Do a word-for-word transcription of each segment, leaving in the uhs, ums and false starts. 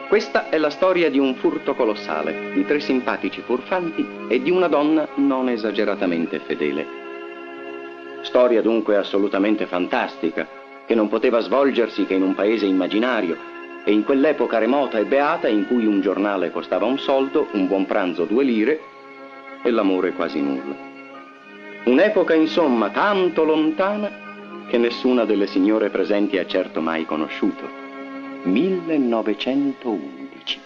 Questa è la storia di un furto colossale, di tre simpatici furfanti e di una donna non esageratamente fedele. Storia dunque assolutamente fantastica, che non poteva svolgersi che in un paese immaginario e in quell'epoca remota e beata in cui un giornale costava un soldo, un buon pranzo due lire e l'amore quasi nulla. Un'epoca insomma tanto lontana che nessuna delle signore presenti ha certo mai conosciuto. millenovecentoundici.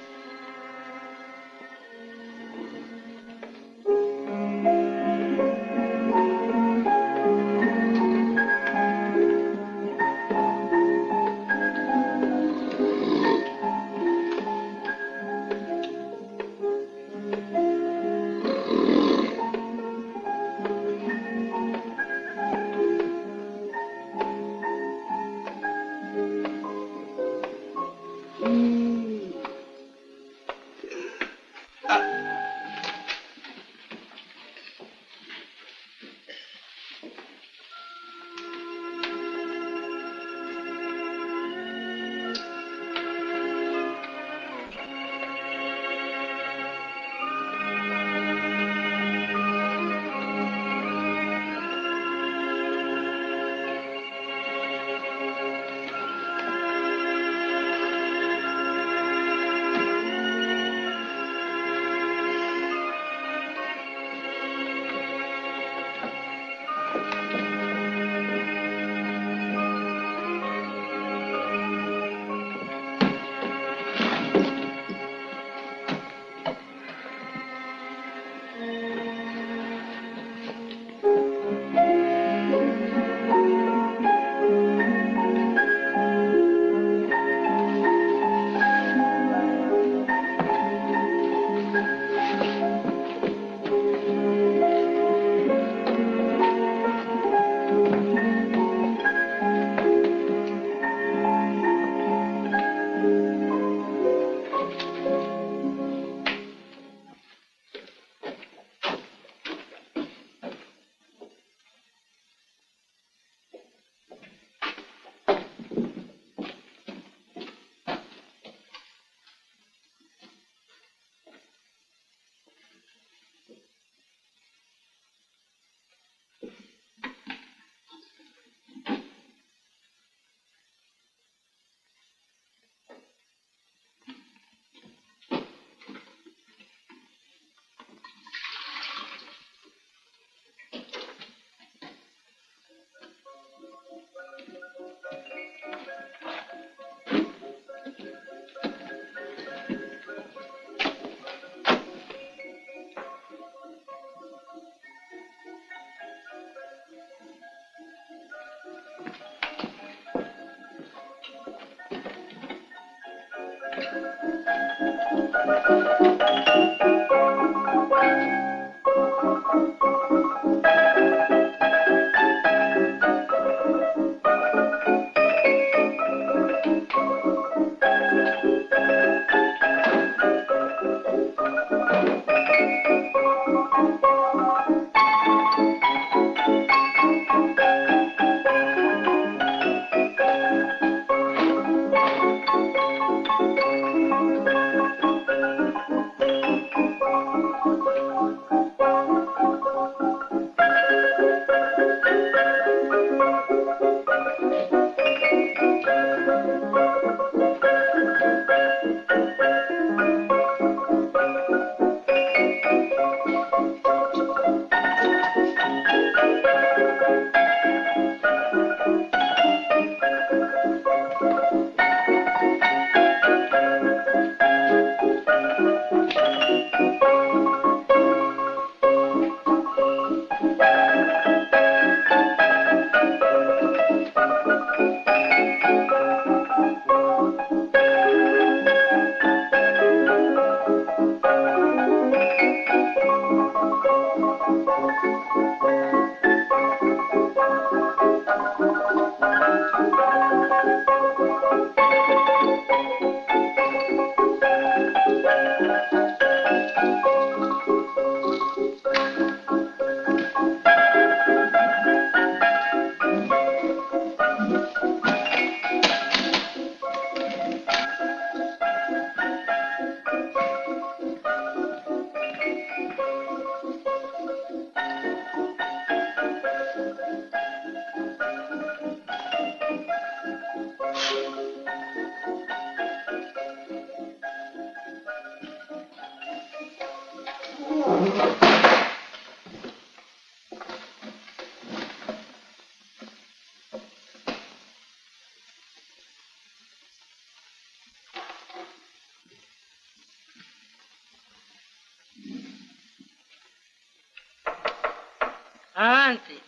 Avanti.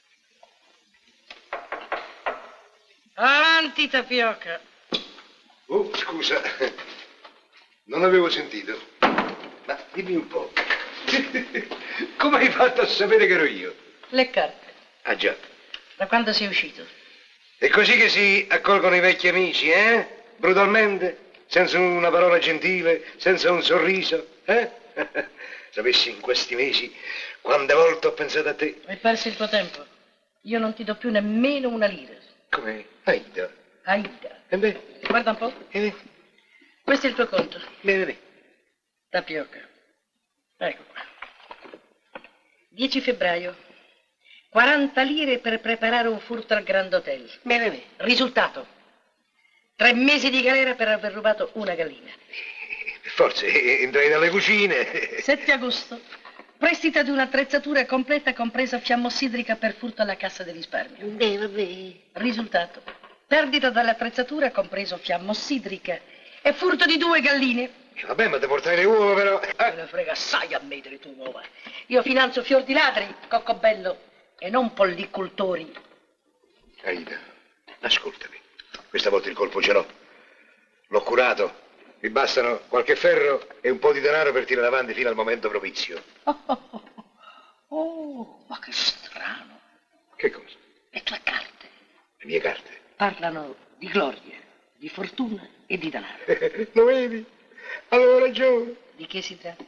Avanti, Tapioca. Oh, scusa, non avevo sentito. Ma dimmi un po', come hai fatto a sapere che ero io? Le carte. Ah, già. Da quando sei uscito? È così che si accolgono i vecchi amici, eh? Brutalmente? Senza una parola gentile, senza un sorriso, eh? Sapessi in questi mesi quante volte ho pensato a te. Hai perso il tuo tempo. Io non ti do più nemmeno una lira. Come? Aida. Aida. E beh? Guarda un po'. E beh? Questo è il tuo conto. Bene, bene. Tapioca. Ecco qua. dieci febbraio. quaranta lire per preparare un furto al Grand Hotel. Bene, bene. Risultato. Tre mesi di galera per aver rubato una gallina. Forse entrai dalle cucine. sette agosto. Prestito di un'attrezzatura completa compresa fiammossidrica per furto alla cassa di risparmio. Beh, vabbè. Risultato. Perdita dall'attrezzatura compreso fiammossidrica e furto di due galline. Eh, vabbè, ma ti portai le uova però. Me ne frega assai a me delle tue uova. Io finanzio fior di ladri, coccobello, e non pollicultori. Aida, ascoltami. Questa volta il colpo ce l'ho. L'ho curato. Mi bastano qualche ferro e un po' di denaro per tirare avanti fino al momento propizio. Oh, oh, oh. Oh, ma che strano. Che cosa? Le tue carte Le mie carte. parlano di gloria, di fortuna e di denaro. Lo vedi? Avevo ragione. Di che si tratta?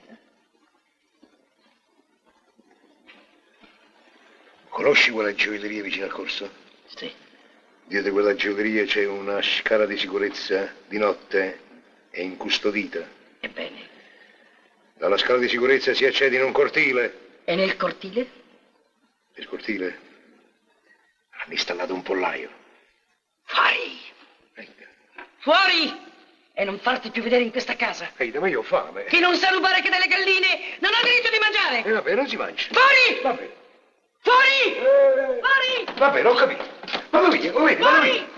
Conosci quella gioielleria vicino al corso? Sì. Dietro quella gioielleria c'è una scala di sicurezza di notte e incustodita. Ebbene. Dalla scala di sicurezza si accede in un cortile. E nel cortile? Nel cortile hanno installato un pollaio. Fuori! Aida. Fuori! E non farti più vedere in questa casa. Aida, ma io ho fame. Chi non sa rubare che delle galline non ha diritto di mangiare! E eh, vabbè, non si mangia. Fuori! Va bene. Fuori! Eh, Fuori! Va bene, ho capito. Vado via, lo vedi, vado via.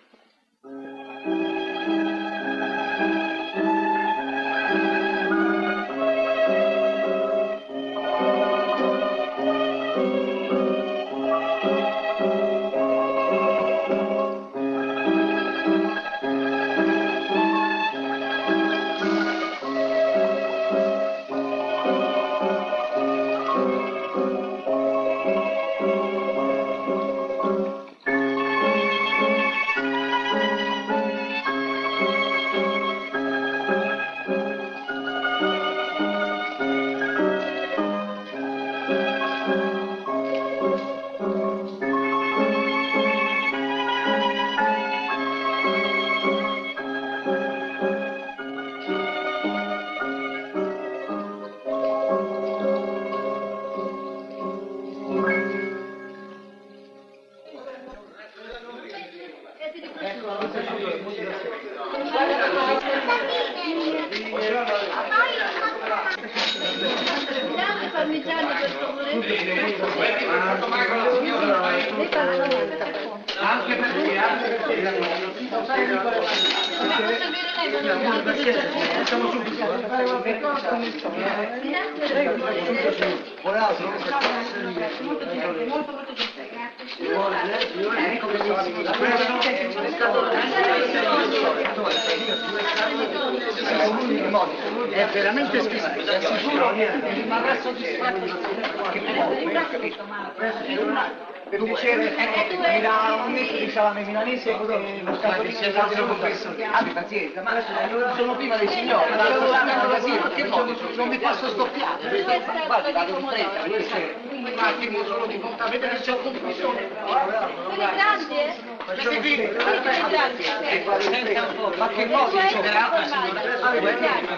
È veramente squisito, assicuro rimarrà soddisfatto. Per piacere, mi dà un metro di salame milanese e lo scatolino di salame professore. Abbi pazienza, ma sono prima dei signori, ma devo andare così, ma che modo? Non mi posso scoppiare. Guarda, vado in fretta, un attimo solo di conta, vedere se c'è conclusione. Quelli grandi, eh? Facciamo qui. Quelli grandi. Ma che modo? Signora?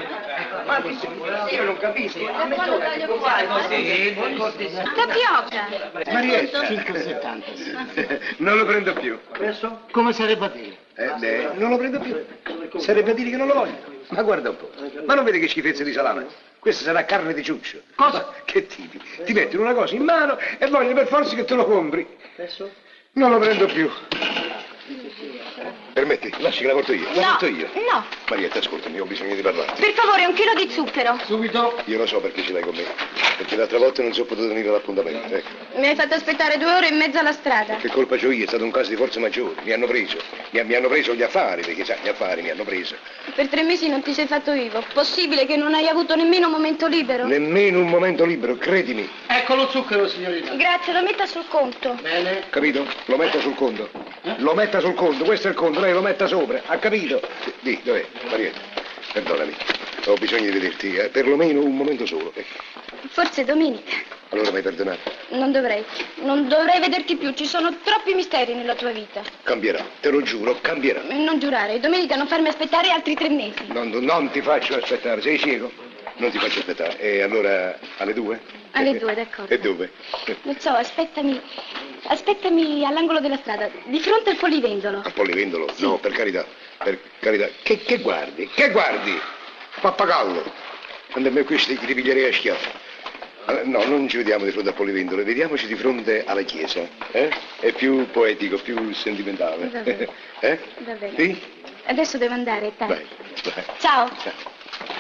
Ma io non capisco. A mezz'ora che può fare così? Tapioca. Marietta. cinque e settanta. Non lo prendo più. Adesso? Come sarebbe a dire? Eh, beh, non lo prendo più. Sarebbe a dire che non lo voglio. Ma guarda un po'. Ma non vedi che schifezza di salame? Questa sarà carne di ciuccio. Cosa? Ma che tipi? Ti mettono una cosa in mano e vogliono per forza che te lo compri. Adesso? Non lo prendo più. Permetti, lasci che la porto io. La No, porto io. no. Marietta, ascoltami, ho bisogno di parlarti. Per favore, un chilo di zucchero. Subito? Io lo so perché ce l'hai con me. Perché l'altra volta non sono potuto venire all'appuntamento, ecco. Mi hai fatto aspettare due ore in mezzo alla strada. Che colpa c'ho io? È stato un caso di forza maggiore. Mi hanno preso. Mi, mi hanno preso gli affari, perché sai, gli affari mi hanno preso. Per tre mesi non ti sei fatto vivo. Possibile che non hai avuto nemmeno un momento libero? Nemmeno un momento libero, credimi. Ecco lo zucchero, signorina. Grazie, lo metta sul conto. Bene. Capito? Lo metta sul conto. Lo metta sul conto, questo è il conto, lei lo metta sopra, ha capito? Di, dov'è? Marietta, perdonami. Ho bisogno di vederti, eh, perlomeno un momento solo. Eh. Forse domenica. Allora mi hai perdonato? Non dovrei. Non dovrei vederti più. Ci sono troppi misteri nella tua vita. Cambierà, te lo giuro, cambierà. E non giurare. Domenica non farmi aspettare altri tre mesi. Non, non ti faccio aspettare, sei cieco? Non ti faccio aspettare. E allora alle due? Alle due, d'accordo. E dove? Non so, aspettami. Aspettami all'angolo della strada, di fronte al polivendolo. Al polivendolo? Sì. No, per carità, per carità. Che, che guardi? Che guardi? Pappagallo. Quando a me questi ti ripiglierei a schiaffi. Allora, no, non ci vediamo di fronte al polivendolo, vediamoci di fronte alla chiesa. Eh? È più poetico, più sentimentale. Va bene. Eh? Va bene. Sì? Adesso devo andare, dai. Vai, vai. Ciao. Ciao.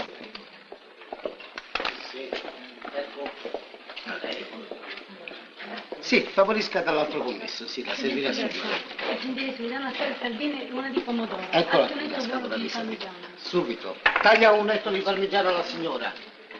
Sì, favorisca dall'altro commesso, sì, la servirà subito. Aggiungere sul una fetta salvine e una di pomodoro. Eccola. Altrimenti un uovo di parmigiano. Subito. Taglia un netto di parmigiano alla signora.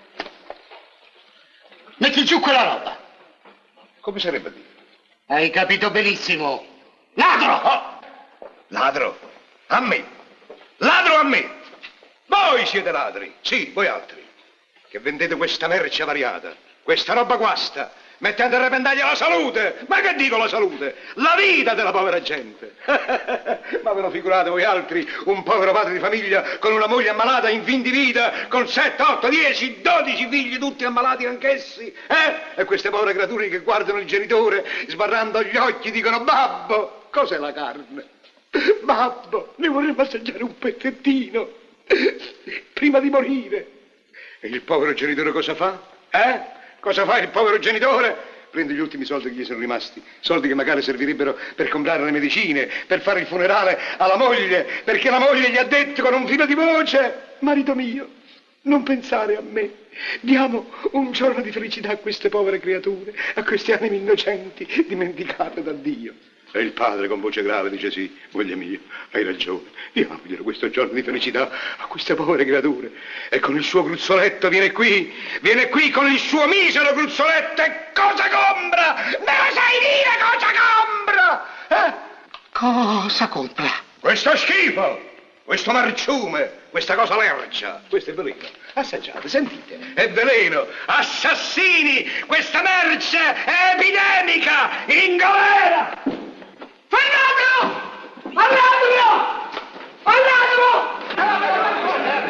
Metti giù quella roba. Come sarebbe a dire? Hai capito benissimo. Ladro! Oh! Ladro? A me? Ladro a me? Voi siete ladri, sì, voi altri, che vendete questa merce avariata, questa roba guasta, mettendo a repentaglio la salute. Ma che dico la salute? La vita della povera gente. Ma ve lo figurate voi altri, un povero padre di famiglia con una moglie ammalata in fin di vita, con sette, otto, dieci, dodici figli tutti ammalati anch'essi, eh? E queste povere creature che guardano il genitore sbarrando gli occhi dicono: babbo, cos'è la carne? Babbo, ne vorremmo assaggiare un pezzettino prima di morire. E il povero genitore cosa fa? Eh? Cosa fa il povero genitore? Prende gli ultimi soldi che gli sono rimasti, soldi che magari servirebbero per comprare le medicine, per fare il funerale alla moglie, perché la moglie gli ha detto con un filo di voce: marito mio, non pensare a me, diamo un giorno di felicità a queste povere creature, a queste anime innocenti dimenticate da Dio. E il padre con voce grave dice: sì, moglie mia, hai ragione, diamoglielo questo giorno di felicità a queste povere creature. E con il suo gruzzoletto viene qui, viene qui con il suo misero gruzzoletto e cosa compra? Me lo sai dire cosa compra? Eh? Cosa compra? Questo schifo, questo marciume, questa cosa lercia, questo è veleno. Assaggiate, sentite, è veleno, assassini, questa merce è epidemica, in galera! Fermatelo! Fermatelo! Fermatelo!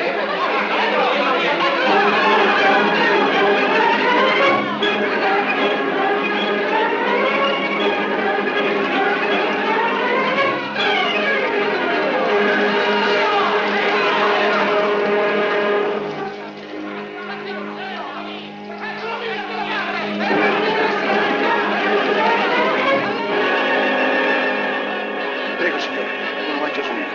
Prego, signore, non mangio subito.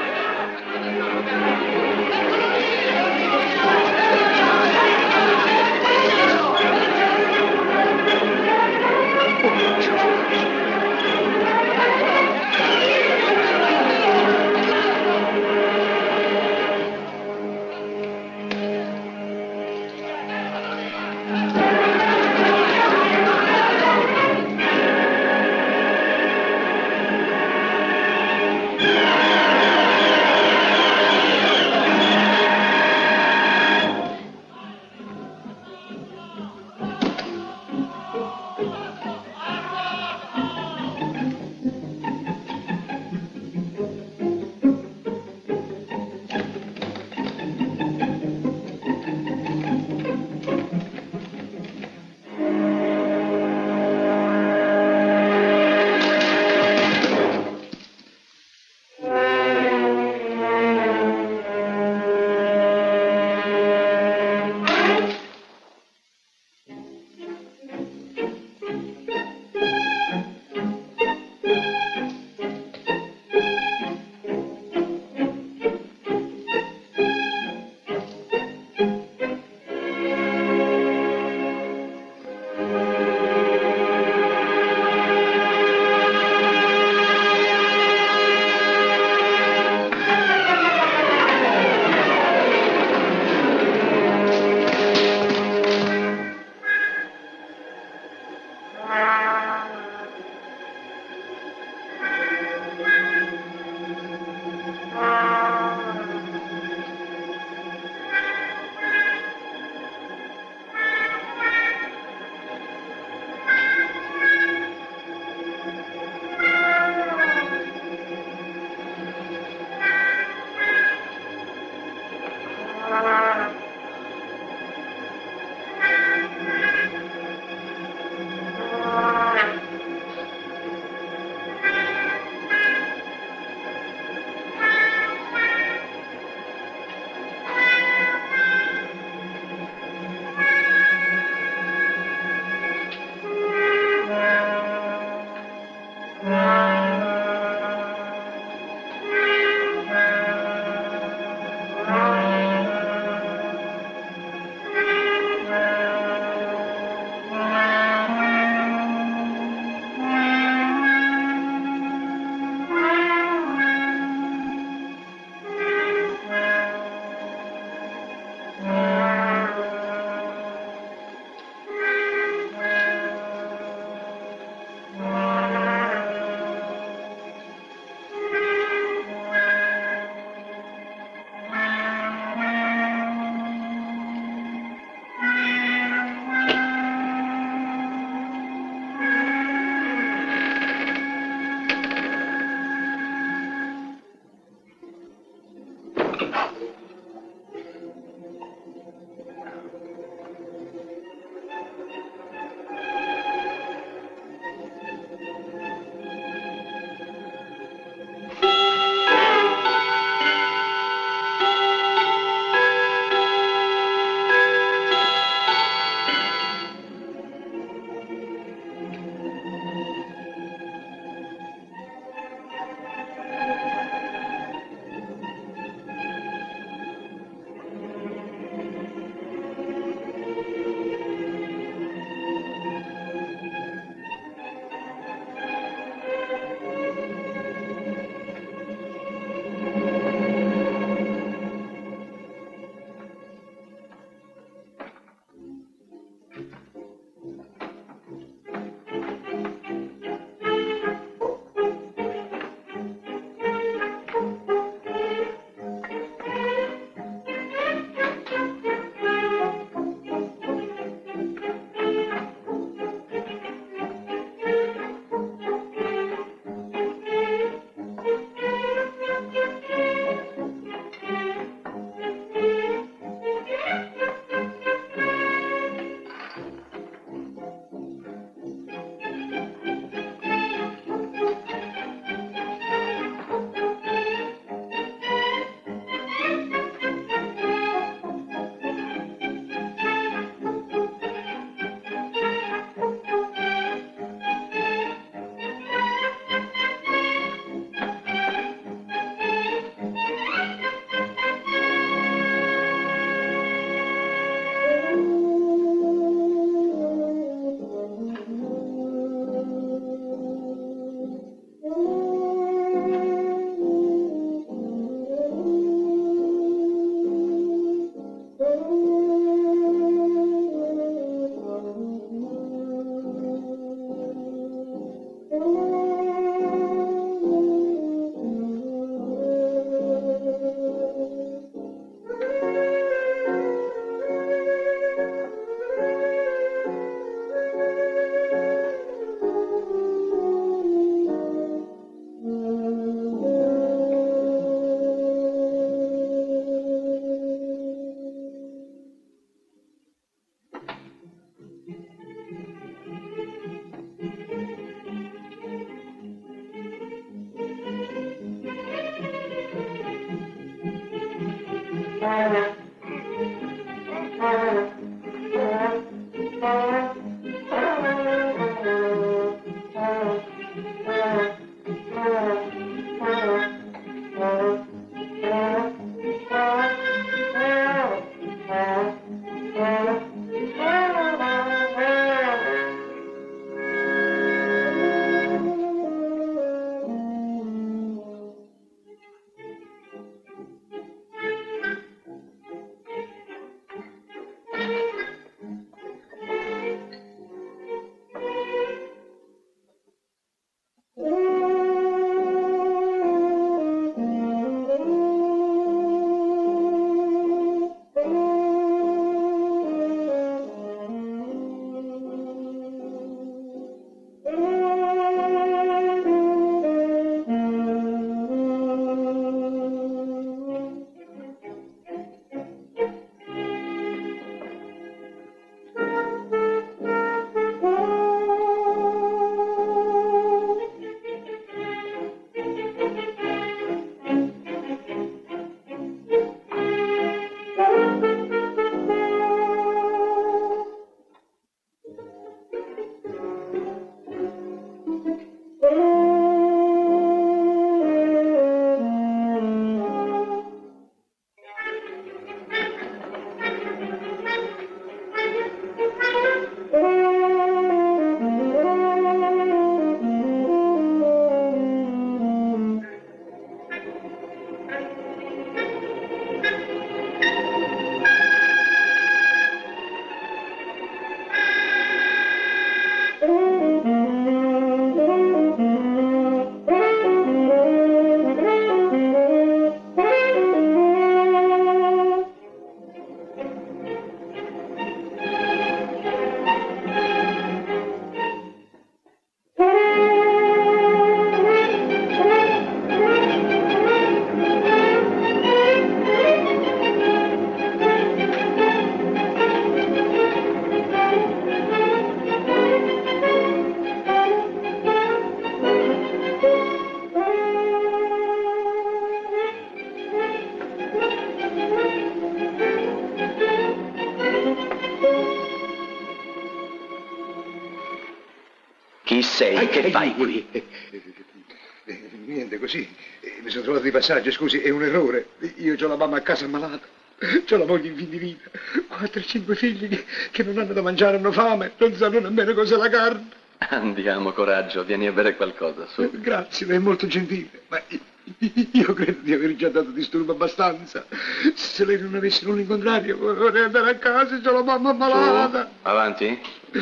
Chi sei? Che fai qui? Niente, così. Mi sono trovato di passaggio, scusi, è un errore. Io ho la mamma a casa ammalata, ho la moglie in fin di vita, quattro e cinque figli che, che non hanno da mangiare, hanno fame, non sanno nemmeno cos'è la carne. Andiamo, coraggio, vieni a bere qualcosa, su. Grazie, lei è molto gentile, ma io credo di aver già dato disturbo abbastanza. Se lei non avesse nulla in contrario, vorrei andare a casa, ho la mamma ammalata. Su, avanti?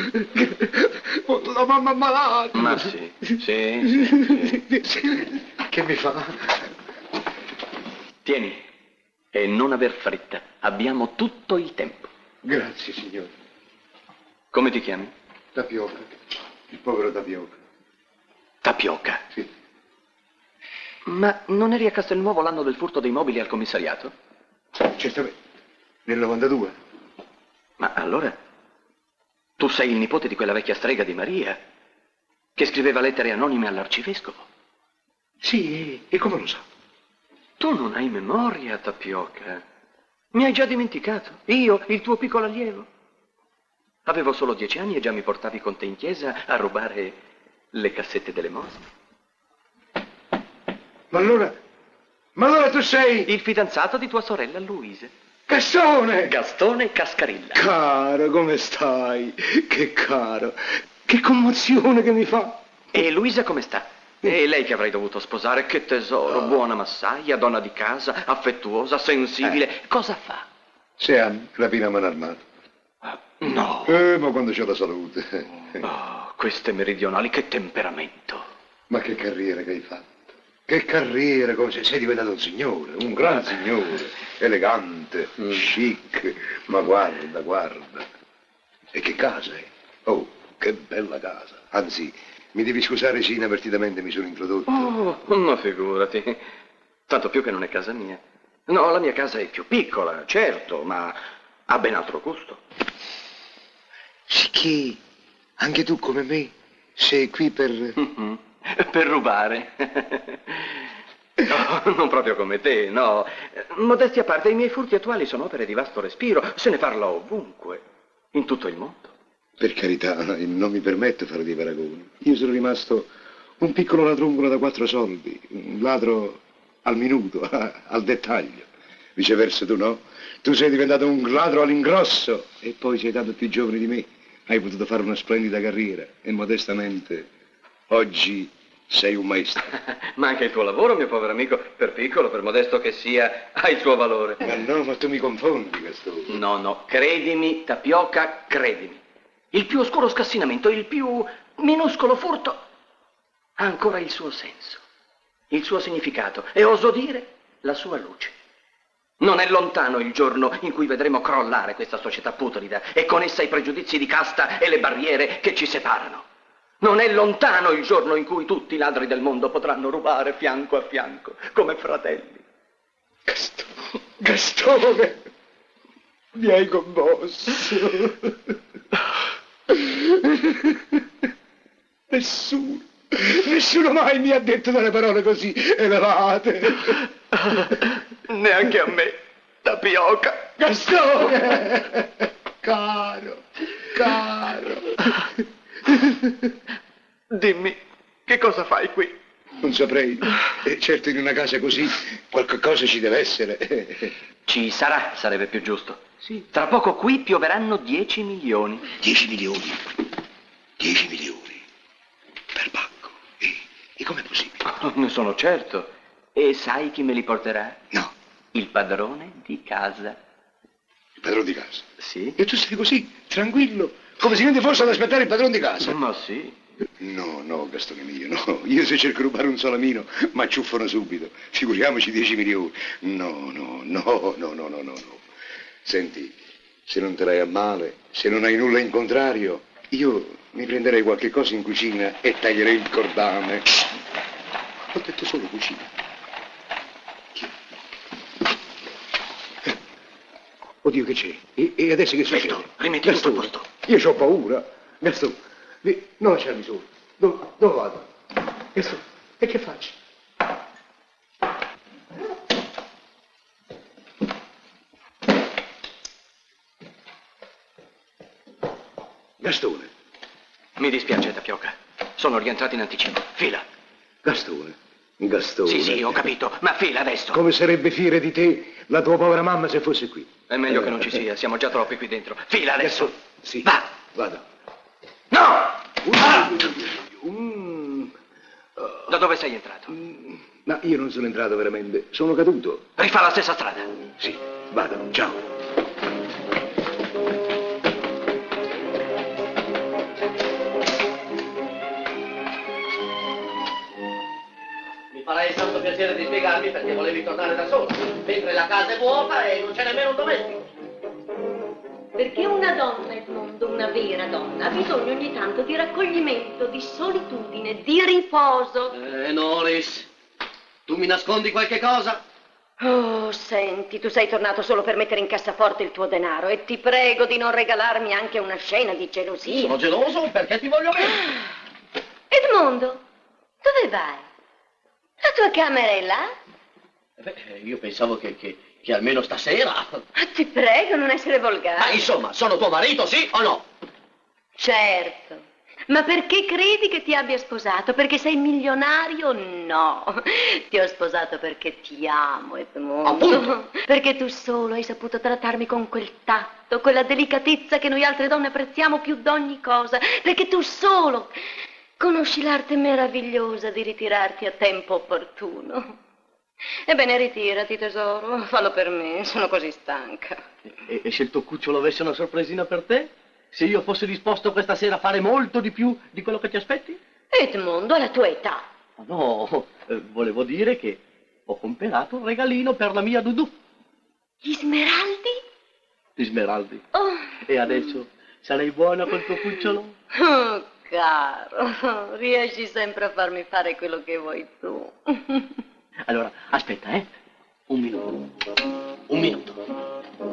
La mamma ammalata. Ma sì, sì, sì, sì. Che mi fa? Tieni, e non aver fretta, abbiamo tutto il tempo. Grazie, signore. Come ti chiami? Tapioca, il povero Tapioca. Tapioca? Sì. Ma non eri a Castelnuovo l'anno del furto dei mobili al commissariato? Certamente, nel novantadue. Ma allora, tu sei il nipote di quella vecchia strega di Maria, che scriveva lettere anonime all'arcivescovo? Sì, e come lo sa? Tu non hai memoria, Tapioca. Mi hai già dimenticato. Io, il tuo piccolo allievo. Avevo solo dieci anni e già mi portavi con te in chiesa a rubare le cassette delle mostre. Ma allora, ma allora tu sei... Il fidanzato di tua sorella Luisa. Gastone! Gastone Cascarilla. Caro, come stai? Che caro. Che commozione che mi fa. E Luisa come sta? E lei che avrei dovuto sposare, che tesoro, oh. Buona massaia, donna di casa, affettuosa, sensibile. Eh. Cosa fa? Sei anni, rapina a mano armata. Uh, no. Eh, ma quando c'è la salute. Oh, queste meridionali, che temperamento. Ma che carriera che hai fatto. Che carriera, come se sei diventato un signore, un gran signore, elegante, mm. chic, ma guarda, guarda. E che casa è? Oh, che bella casa. Anzi, mi devi scusare se inavvertitamente mi sono introdotto. Oh, ma figurati. Tanto più che non è casa mia. No, la mia casa è più piccola, certo, ma ha ben altro gusto. Sicché anche tu come me sei qui per... Mm-hmm. Per rubare. No, non proprio come te, no. Modestia a parte, i miei furti attuali sono opere di vasto respiro. Se ne parla ovunque, in tutto il mondo. Per carità, non mi permetto di fare dei paragoni. Io sono rimasto un piccolo ladrungolo da quattro soldi, un ladro al minuto, al dettaglio. Viceversa tu no. Tu sei diventato un ladro all'ingrosso e poi sei tanto più giovane di me. Hai potuto fare una splendida carriera e modestamente oggi sei un maestro. Ma anche il tuo lavoro, mio povero amico, per piccolo, per modesto che sia, ha il suo valore. Ma no, ma tu mi confondi, Gastone. No, no, credimi, Tapioca, credimi. Il più oscuro scassinamento, il più minuscolo furto ha ancora il suo senso, il suo significato e oso dire la sua luce. Non è lontano il giorno in cui vedremo crollare questa società putrida e con essa i pregiudizi di casta e le barriere che ci separano. Non è lontano il giorno in cui tutti i ladri del mondo potranno rubare fianco a fianco, come fratelli. Gastone, Gastone, mi hai commosso. Nessuno, nessuno mai mi ha detto delle parole così elevate. Neanche a me, Tapioca. Gastone, caro, caro. Dimmi, che cosa fai qui? Non saprei. Eh, certo in una casa così qualche cosa ci deve essere. Ci sarà, sarebbe più giusto. Sì. Tra poco qui pioveranno dieci milioni. Dieci milioni? Dieci milioni? Per Bacco? E, e com'è possibile? Oh, ne sono certo. E sai chi me li porterà? No, il padrone di casa. Il padrone di casa? Sì. E tu sei così, tranquillo, come se niente fosse ad aspettare il padrone di casa? Ma sì. No, no, Gastone mio, no. Io se cerco di rubare un salamino, mi acciuffano subito. Figuriamoci dieci milioni. No, no, no, no, no, no, no, no. Senti, se non te l'hai a male, se non hai nulla in contrario, io mi prenderei qualche cosa in cucina e taglierei il cordame. Ho detto solo cucina. Eh. Oddio, che c'è? E, e adesso che succede? Aspetta, rimetti tutto a posto. Io ho paura. Gastone, vi- non lasciarmi solo. Dove, dove vado? Gastone, e che faccio? Gastone. Mi dispiace, Tapioca. Sono rientrato in anticipo. Fila. Gastone. Gastone. Sì, sì, ho capito. Ma fila adesso. Come sarebbe fiera di te la tua povera mamma se fosse qui? È meglio che non ci sia. Siamo già troppi qui dentro. Fila adesso. Gastone. Sì. Va. Vado. No! Ah! Mm. Da dove sei entrato? Ma io non sono entrato veramente. Sono caduto. Rifà la stessa strada. Sì. Vado. Ciao. Mi farai il santo piacere di spiegarmi perché volevi tornare da sola, mentre la casa è vuota e non c'è nemmeno un domestico. Perché una donna, Edmondo, una vera donna, ha bisogno ogni tanto di raccoglimento, di solitudine, di riposo. Eh, Norris, tu mi nascondi qualche cosa? Oh, senti, tu sei tornato solo per mettere in cassaforte il tuo denaro e ti prego di non regalarmi anche una scena di gelosia. Sono geloso perché ti voglio bene. Edmondo, dove vai? La tua camera è là? Beh, io pensavo che, che, che almeno stasera... Ah, ti prego, non essere volgare. Ma insomma, sono tuo marito, sì o no? Certo. Ma perché credi che ti abbia sposato? Perché sei milionario? No. Ti ho sposato perché ti amo, Edmondo. Appunto. Perché tu solo hai saputo trattarmi con quel tatto, quella delicatezza che noi altre donne apprezziamo più d'ogni cosa. Perché tu solo conosci l'arte meravigliosa di ritirarti a tempo opportuno. Ebbene, ritirati, tesoro. Fallo per me, sono così stanca. E, e se il tuo cucciolo avesse una sorpresina per te? Se io fossi disposto questa sera a fare molto di più di quello che ti aspetti? Edmondo, alla tua età. Ah, no, eh, volevo dire che ho comprato un regalino per la mia Dudu. Gli smeraldi? Gli smeraldi. Oh. E adesso sarei buona col tuo cucciolo? Oh, caro, riesci sempre a farmi fare quello che vuoi tu. Allora, aspetta, eh? Un minuto. Un minuto.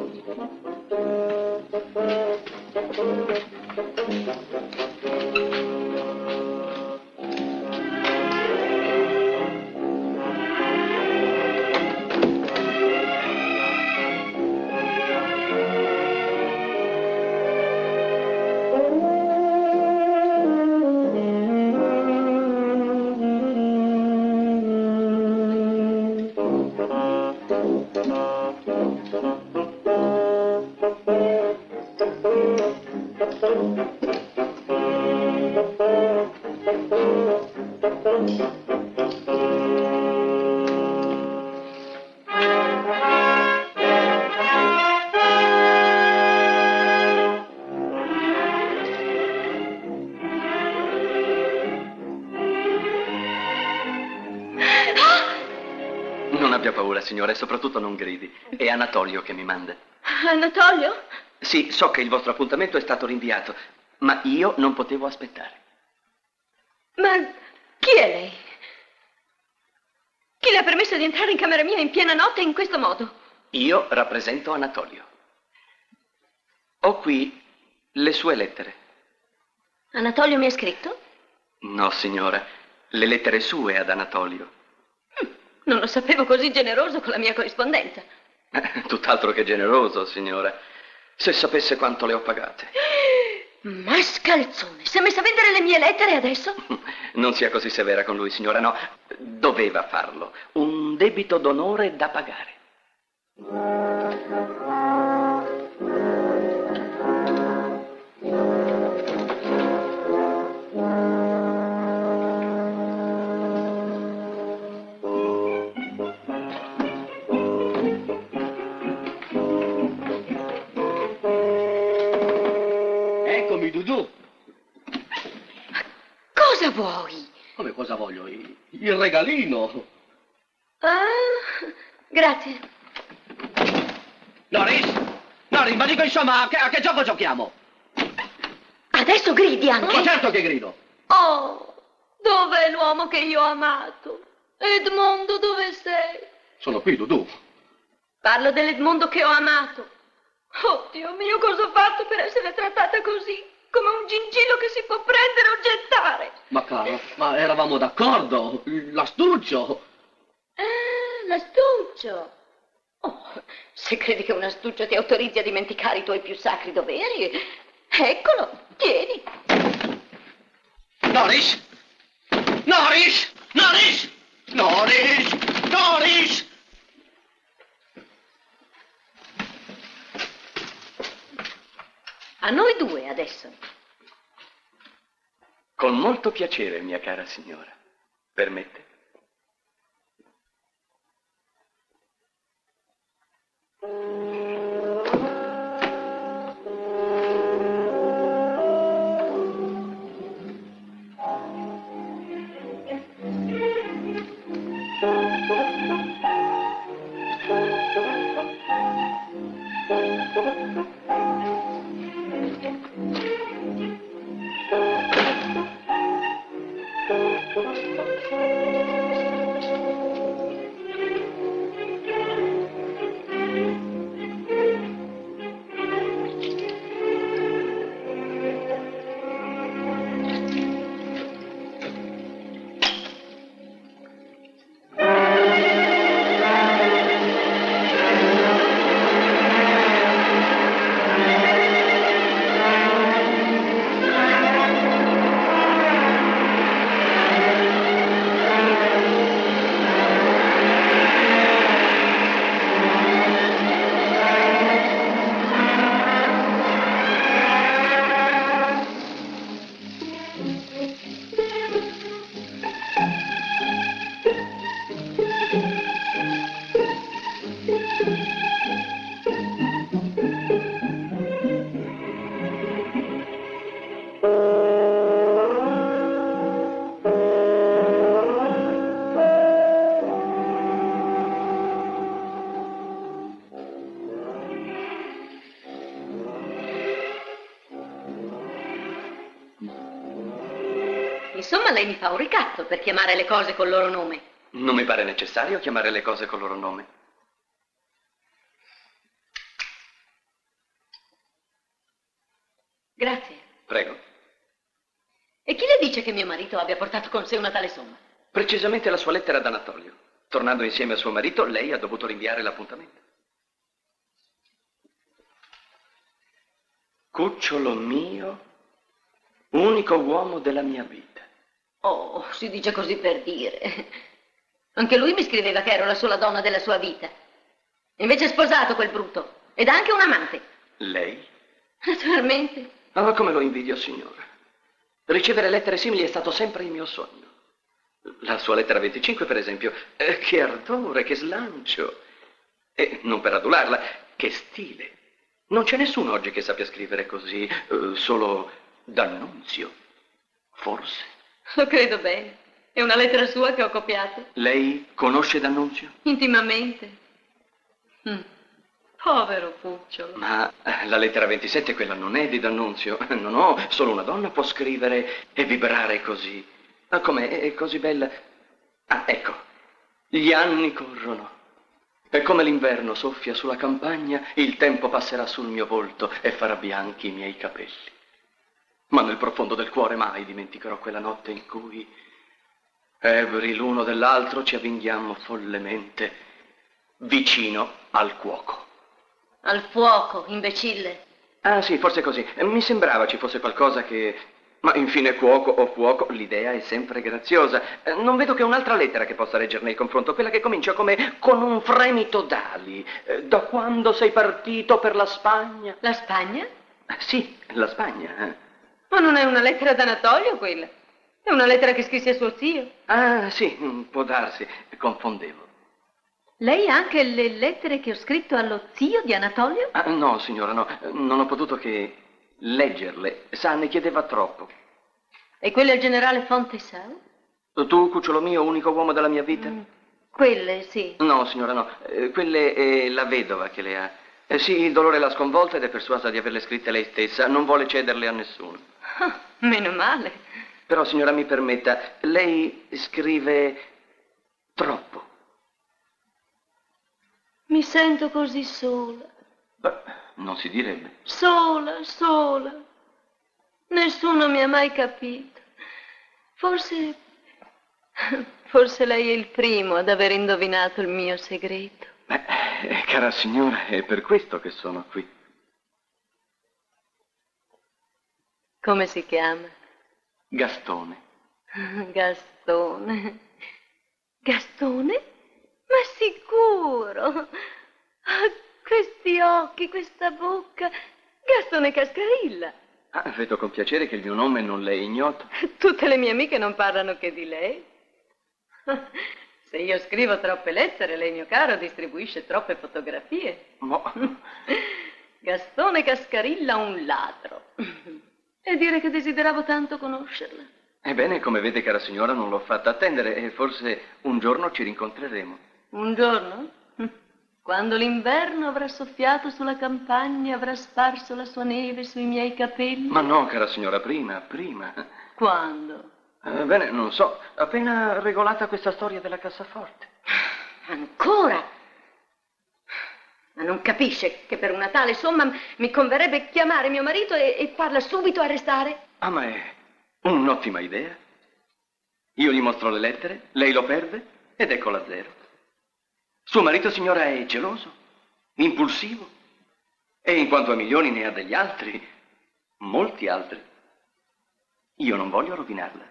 Non abbia paura, signora, e soprattutto non gridi. È Anatolio che mi manda. Anatolio? Sì, so che il vostro appuntamento è stato rinviato, ma io non potevo aspettare. Ma chi è lei? Chi le ha permesso di entrare in camera mia in piena notte in questo modo? Io rappresento Anatolio. Ho qui le sue lettere. Anatolio mi ha scritto? No, signora, le lettere sue ad Anatolio. Non lo sapevo così generoso con la mia corrispondenza. Eh, tutt'altro che generoso, signora. Se sapesse quanto le ho pagate. Mascalzone, si è messa a vendere le mie lettere adesso? Non sia così severa con lui, signora, no. Doveva farlo. Un debito d'onore da pagare. Dudu. Cosa vuoi? Come cosa voglio? Il, il regalino. Ah, grazie. Noris? Noris, ma dico insomma, a che, a che gioco giochiamo? Adesso gridi anche. Ma certo che grido. Oh, dov'è l'uomo che io ho amato? Edmondo, dove sei? Sono qui, Dudu. Parlo dell'Edmondo che ho amato. Oh, Dio mio, cosa ho fatto per essere trattata così? Come un gingillo che si può prendere o gettare. Ma caro, ma eravamo d'accordo. L'astuccio. Ah, l'astuccio. Oh, se credi che un astuccio ti autorizzi a dimenticare i tuoi più sacri doveri, eccolo, tieni. Noris! Noris! Noris! Noris! Noris! A noi due adesso. Con molto piacere, mia cara signora. Permette? Insomma, lei mi fa un ricatto per chiamare le cose col loro nome. Non mi pare necessario chiamare le cose col loro nome. Grazie. Prego. E chi le dice che mio marito abbia portato con sé una tale somma? Precisamente la sua lettera ad Anatolio. Tornando insieme a suo marito, lei ha dovuto rinviare l'appuntamento. Cucciolo mio, unico uomo della mia vita. Oh, si dice così per dire. Anche lui mi scriveva che ero la sola donna della sua vita. Invece è sposato quel brutto. Ed ha anche un amante. Lei? Naturalmente. Ah, come lo invidio, signora. Ricevere lettere simili è stato sempre il mio sogno. La sua lettera venticinque, per esempio. Eh, che ardore, che slancio. E non per adularla, che stile. Non c'è nessuno oggi che sappia scrivere così, eh, solo D'Annunzio. Forse. Lo credo bene. È una lettera sua che ho copiato. Lei conosce D'Annunzio? Intimamente. Mm. Povero cucciolo. Ma eh, la lettera ventisette, quella non è di D'Annunzio. No, no, solo una donna può scrivere e vibrare così. Ma com'è? È così bella. Ah, ecco. Gli anni corrono. E come l'inverno soffia sulla campagna, il tempo passerà sul mio volto e farà bianchi i miei capelli. Ma nel profondo del cuore mai dimenticherò quella notte in cui, ebri l'uno dell'altro, ci avvinghiammo follemente vicino al cuoco. Al fuoco, imbecille. Ah sì, forse così. Mi sembrava ci fosse qualcosa che... Ma infine cuoco o fuoco, l'idea è sempre graziosa. Non vedo che un'altra lettera che possa reggerne il confronto, quella che comincia come con un fremito d'ali. Da quando sei partito per la Spagna? La Spagna? Sì, la Spagna. Ma non è una lettera d'Anatolio quella? È una lettera che scrisse a suo zio. Ah sì, può darsi, confondevo. Lei ha anche le lettere che ho scritto allo zio di Anatolio? Ah, no, signora, no, non ho potuto che leggerle. Sa, ne chiedeva troppo. E quello è il generale Fontesau? Tu, cucciolo mio, unico uomo della mia vita? Mm. Quelle, sì. No, signora, no. Eh, quelle è la vedova che le ha. Eh, sì, il dolore l'ha sconvolta ed è persuasa di averle scritte lei stessa. Non vuole cederle a nessuno. Oh, meno male. Però, signora, mi permetta, lei scrive troppo. Mi sento così sola. Beh, non si direbbe. Sola, sola. Nessuno mi ha mai capito. Forse... Forse lei è il primo ad aver indovinato il mio segreto. Beh, cara signora, è per questo che sono qui. Come si chiama? Gastone. Gastone. Gastone? Ma sicuro. Questi occhi, questa bocca. Gastone Cascarilla. Ah, vedo con piacere che il mio nome non le è ignoto. Tutte le mie amiche non parlano che di lei. Se io scrivo troppe lettere, lei, mio caro, distribuisce troppe fotografie. No. Gastone Cascarilla, un ladro. E dire che desideravo tanto conoscerla. Ebbene, come vede, cara signora, non l'ho fatta attendere e forse un giorno ci rincontreremo. Un giorno? Quando l'inverno avrà soffiato sulla campagna, avrà sparso la sua neve sui miei capelli? Ma no, cara signora, prima, prima. Quando? Eh, bene, non so, appena regolata questa storia della cassaforte. Ancora? Ma non capisce che per una tale somma mi converrebbe chiamare mio marito e, e farla subito arrestare? Ah, ma è un'ottima idea. Io gli mostro le lettere, lei lo perde ed ecco la zero. Suo marito, signora, è geloso, impulsivo e in quanto a milioni ne ha degli altri, molti altri. Io non voglio rovinarla.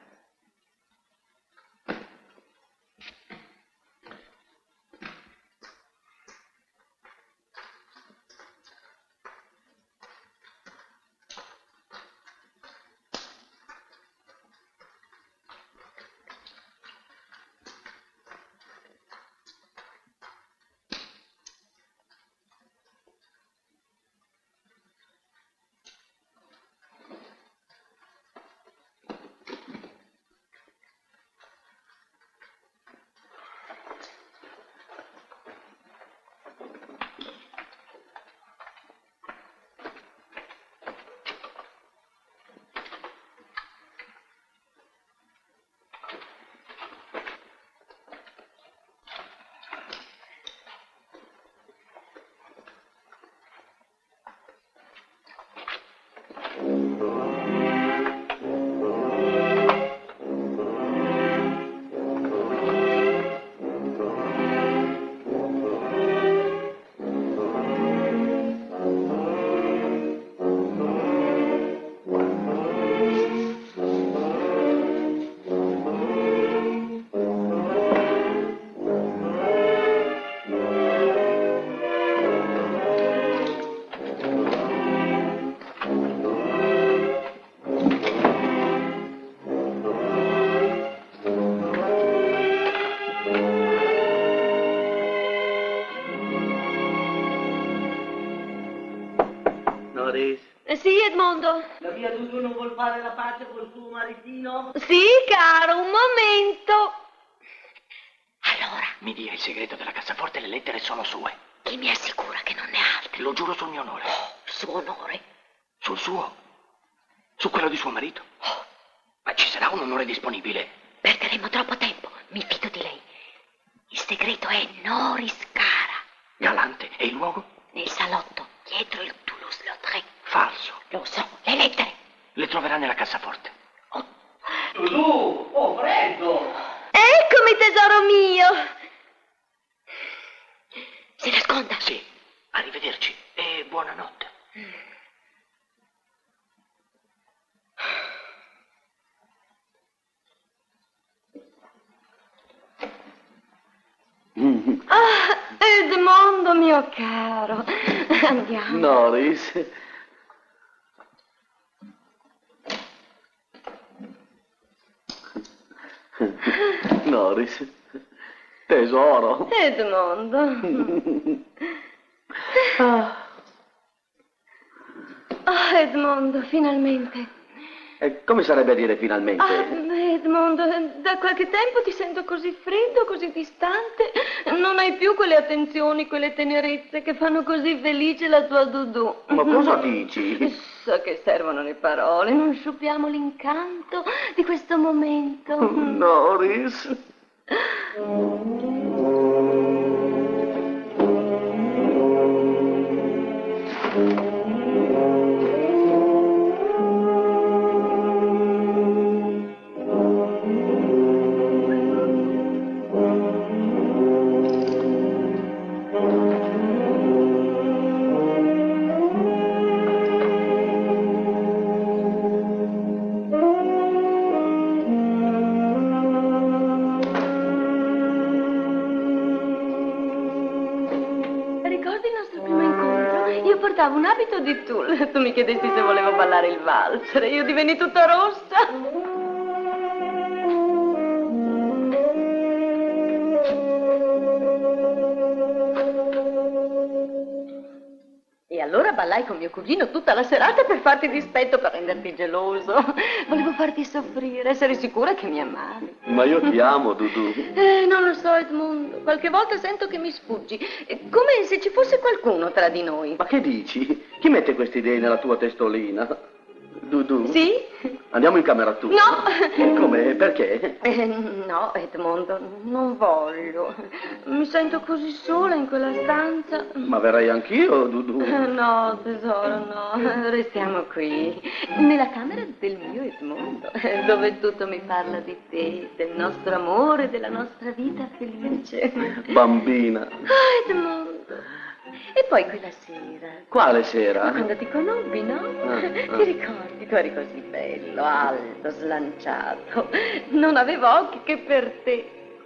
Sì, Edmondo? La mia Dudu non vuol fare la pace col suo maritino? Sì, caro, un momento. Allora, mi dia il segreto della cassaforte e le lettere sono sue. Chi mi assicura che non ne ha altre? Lo giuro sul mio onore. Oh, suo onore? Sul suo? Su quello di suo marito? Oh. Ma ci sarà un onore disponibile? Perderemo troppo tempo, mi fido di lei. Il segreto è Noris Cara. Galante. E il luogo? Nel salotto, dietro il Toulouse-Lautrec. Falso. Lo so, le lettere. Le troverà nella cassaforte. Oh. Dudu, oh, freddo! Eccomi, tesoro mio. Si nasconda? Sì. Arrivederci e buonanotte. Ah, Edmondo mio caro, andiamo. Noris. Noris, tesoro. Edmondo. Ah. Ah, Edmondo, finalmente. E come sarebbe a dire finalmente? Ah, Edmondo, da qualche tempo ti sento così freddo, così distante. Non hai più quelle attenzioni, quelle tenerezze che fanno così felice la tua Dudu. Ma cosa dici? So che servono le parole, non sciupiamo l'incanto di questo momento. Noris. Portavo un abito di tulle. Tu mi chiedesti se volevo ballare il valzer e io divenni tutta rossa. E allora ballai con mio cugino tutta la serata per farti dispetto, per renderti geloso. Volevo farti soffrire, essere sicura che mi amavi. Ma io ti amo, Dudu. Eh, non lo so, Edmondo. Qualche volta sento che mi sfuggi. È come se ci fosse qualcuno tra di noi. Ma che dici? Chi mette queste idee nella tua testolina? Dudu? Sì? Andiamo in camera tua. No! Come? Perché? Eh, no, Edmondo, non voglio. Mi sento così sola in quella stanza. Ma verrei anch'io, Dudu. No, tesoro, no. Restiamo qui, nella camera del mio Edmondo, dove tutto mi parla di te, del nostro amore, della nostra vita felice. Bambina. Ah, Edmondo. E poi quella sera. Quale sera? Ma quando ti conobbi, no? Ah, ah. Ti ricordi? Tu eri così bello, alto, slanciato. Non avevo occhi che per te.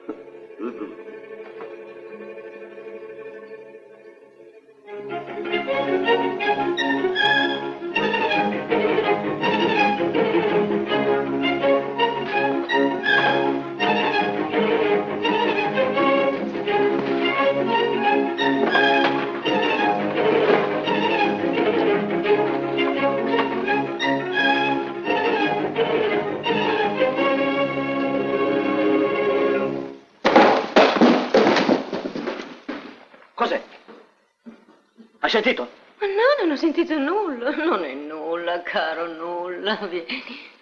Cos'è? Hai sentito? Ma no, non ho sentito nulla. Non è nulla, caro, nulla. Vieni.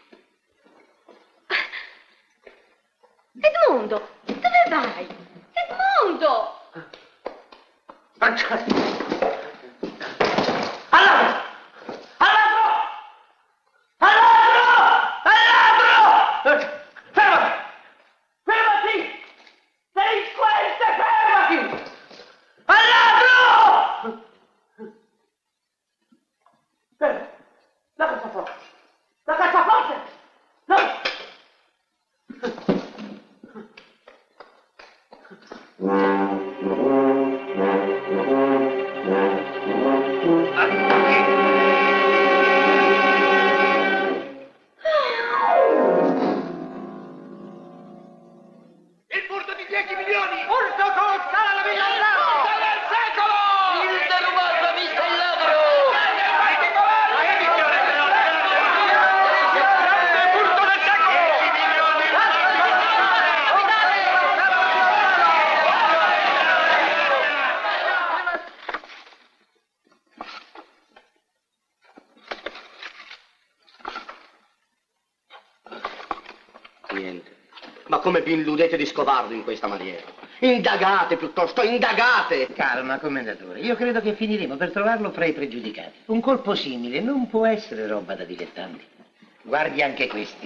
Edmondo, dove vai? Edmondo! Francesco! Alladro! Alladro! Alladro! Alladro! Fermati! Fermati! Delinquente, fermati! Alladro! Fermo! La cassaforte! La cassaforte! No! Il furto di dieci milioni! Furto costa la vita del secolo! Il derubato ha visto il ladro! Grande furto del secolo! Niente. Ma come vi illudete di scovarlo in questa maniera? Indagate piuttosto, indagate! Calma, commendatore. Io credo che finiremo per trovarlo fra i pregiudicati. Un colpo simile non può essere roba da dilettanti. Guardi anche questi.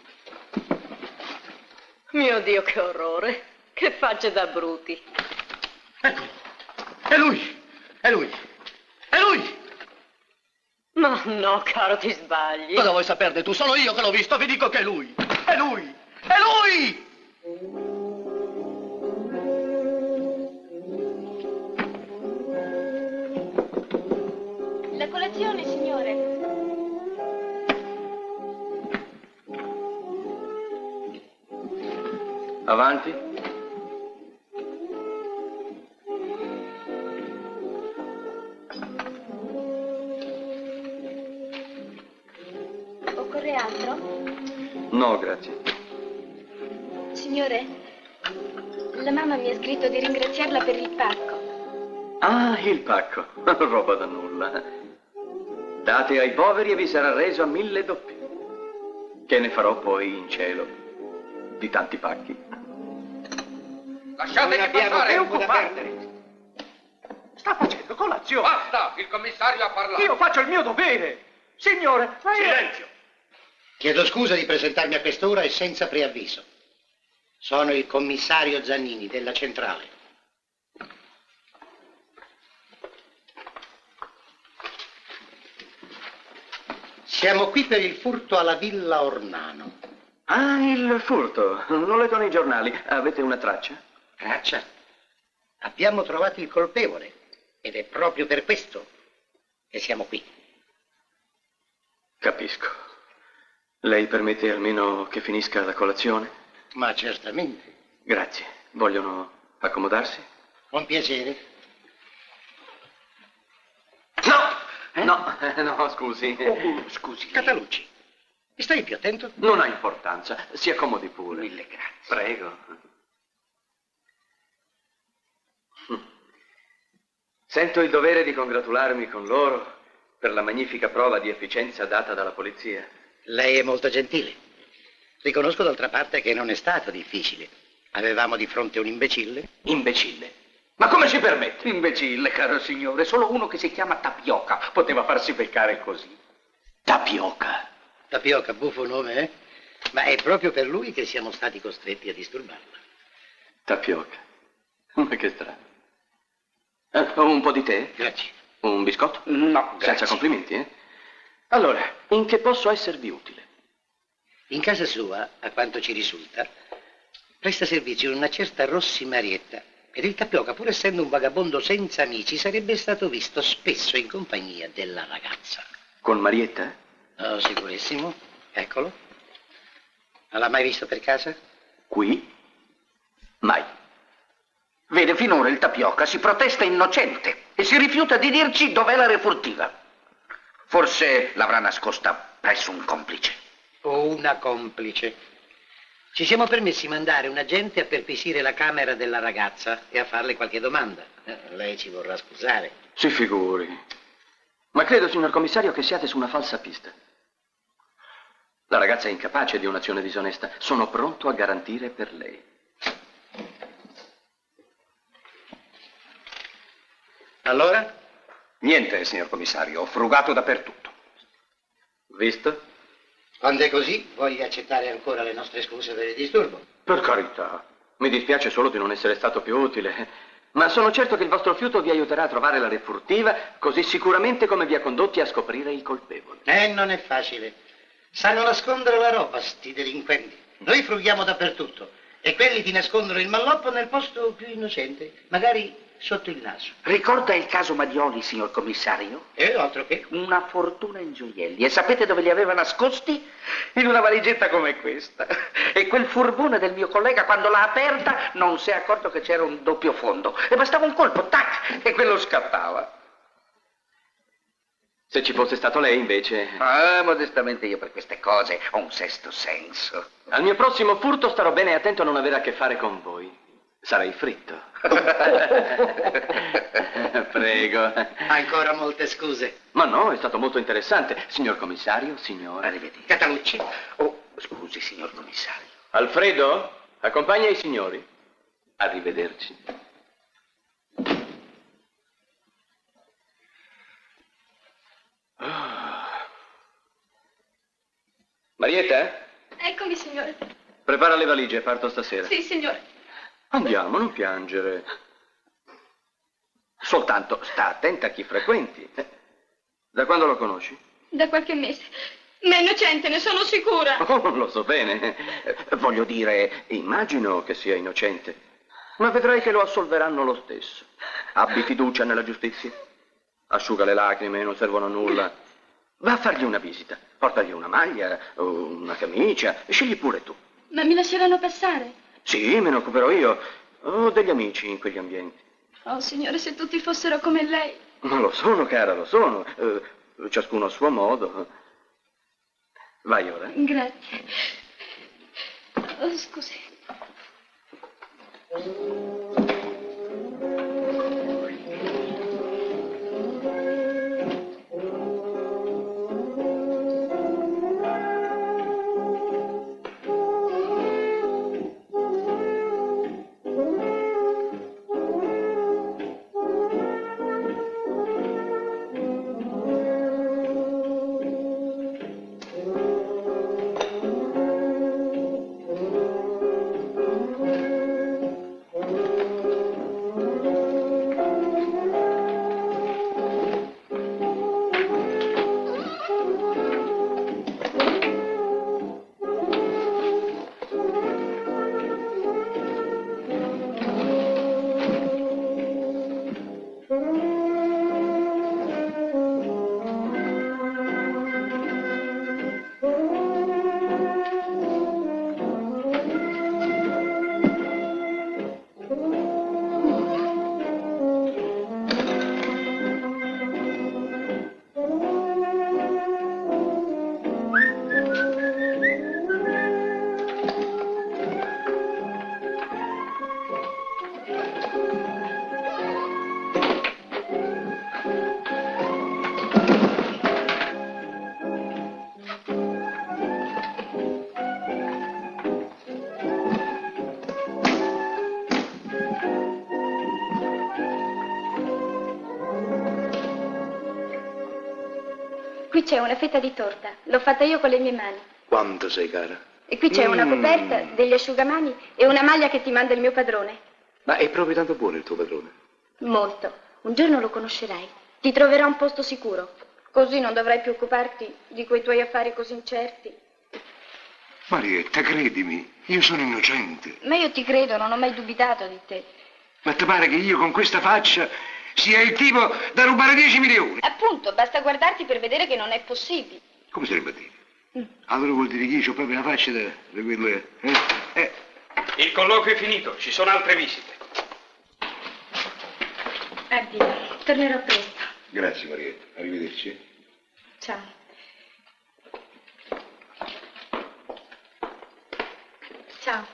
Mio Dio, che orrore. Che facce da bruti. Eccolo! È lui! È lui! È lui! Ma no, caro, ti sbagli. Cosa vuoi saperne tu? Sono io che l'ho visto, vi dico che è lui! È lui! È lui! La colazione, signore. Avanti. Vorrei altro? No, grazie. Signore, la mamma mi ha scritto di ringraziarla per il pacco. Ah, il pacco. Roba da nulla. Date ai poveri e vi sarà reso a mille doppi. Che ne farò poi in cielo di tanti pacchi? Lasciatemi passare! Tempo da perdere. Sta facendo colazione. Basta, il commissario ha parlato. Io faccio il mio dovere. Signore, lei... Silenzio. Chiedo scusa di presentarmi a quest'ora e senza preavviso. Sono il commissario Zannini della centrale. Siamo qui per il furto alla Villa Ornano. Ah, il furto. L'ho letto nei giornali. Avete una traccia? Traccia? Abbiamo trovato il colpevole ed è proprio per questo che siamo qui. Capisco. Lei permette almeno che finisca la colazione? Ma certamente. Grazie. Vogliono accomodarsi? Con piacere. No! Eh? No, no, scusi. Oh, scusi, Catalucci. Stai più attento? Non ha importanza. Si accomodi pure. Mille grazie. Prego. Sento il dovere di congratularmi con loro per la magnifica prova di efficienza data dalla polizia. Lei è molto gentile. Riconosco d'altra parte che non è stato difficile. Avevamo di fronte un imbecille. Imbecille? Ma come si permette? Imbecille, caro signore. Solo uno che si chiama Tapioca poteva farsi beccare così. Tapioca? Tapioca, buffo nome, eh? Ma è proprio per lui che siamo stati costretti a disturbarla. Tapioca? Ma che strano. Eh, un po' di tè? Grazie. Un biscotto? No, grazie. Senza complimenti, eh? Allora, in che posso esservi utile? In casa sua, a quanto ci risulta, presta servizio una certa Rossi Marietta. Ed il Tapioca, pur essendo un vagabondo senza amici, sarebbe stato visto spesso in compagnia della ragazza. Con Marietta? Oh, sicurissimo. Eccolo. Non l'ha mai visto per casa? Qui? Mai. Vede, finora il Tapioca si protesta innocente e si rifiuta di dirci dov'è la refurtiva. Forse l'avrà nascosta presso un complice. O una complice. Ci siamo permessi mandare un agente a perquisire la camera della ragazza e a farle qualche domanda. Eh, lei ci vorrà scusare. Si figuri. Ma credo, signor commissario, che siate su una falsa pista. La ragazza è incapace di un'azione disonesta. Sono pronto a garantire per lei. Allora? Niente, signor commissario. Ho frugato dappertutto. Visto? Quando è così, vuoi accettare ancora le nostre scuse per il disturbo? Per carità. Mi dispiace solo di non essere stato più utile. Ma sono certo che il vostro fiuto vi aiuterà a trovare la refurtiva, così sicuramente come vi ha condotti a scoprire il colpevole. Eh, non è facile. Sanno nascondere la roba, sti delinquenti. Noi frughiamo dappertutto e quelli ti nascondono il malloppo nel posto più innocente, magari sotto il naso. Ricorda il caso Madioli, signor commissario? E altro che? Una fortuna in gioielli. E sapete dove li aveva nascosti? In una valigetta come questa. E quel furbone del mio collega, quando l'ha aperta, non si è accorto che c'era un doppio fondo. E bastava un colpo, tac, e quello scappava. Se ci fosse stato lei, invece... Ah, modestamente io per queste cose ho un sesto senso. Al mio prossimo furto starò bene attento a non avere a che fare con voi. Sarai fritto. Prego. Ancora molte scuse. Ma no, è stato molto interessante. Signor commissario, signora. Arrivederci. Catalucci. Oh, scusi, signor commissario. Alfredo, accompagna i signori. Arrivederci. Oh. Marietta? Eccomi, signore. Prepara le valigie, parto stasera. Sì, signore. Andiamo, non piangere. Soltanto sta attenta a chi frequenti. Da quando lo conosci? Da qualche mese. Ma è innocente, ne sono sicura. Oh, lo so bene. Voglio dire, immagino che sia innocente. Ma vedrai che lo assolveranno lo stesso. Abbi fiducia nella giustizia. Asciuga le lacrime, non servono a nulla. Va a fargli una visita. Portagli una maglia, o una camicia. Scegli pure tu. Ma mi lasceranno passare? Sì, me ne occuperò io. Ho degli amici in quegli ambienti. Oh, signore, se tutti fossero come lei. Ma lo sono, cara, lo sono. Eh, ciascuno a suo modo. Vai ora. Grazie. Oh, scusi. Qui c'è una fetta di torta, l'ho fatta io con le mie mani. Quanto sei cara? E qui c'è Mm. una coperta, degli asciugamani e una maglia che ti manda il mio padrone. Ma è proprio tanto buono il tuo padrone? Molto. Un giorno lo conoscerai. Ti troverà un posto sicuro. Così non dovrai più occuparti di quei tuoi affari così incerti. Marietta, credimi, io sono innocente. Ma io ti credo, non ho mai dubitato di te. Ma ti pare che io con questa faccia sia il tipo da rubare dieci milioni? Appunto, basta guardarti per vedere che non è possibile. Come sarebbe a dire? Mm. Allora vuol dire che io ho proprio una faccia da, da quelle... Eh? Eh. Il colloquio è finito, ci sono altre visite. Addio, tornerò presto. Grazie Marietta, arrivederci. Ciao. Ciao.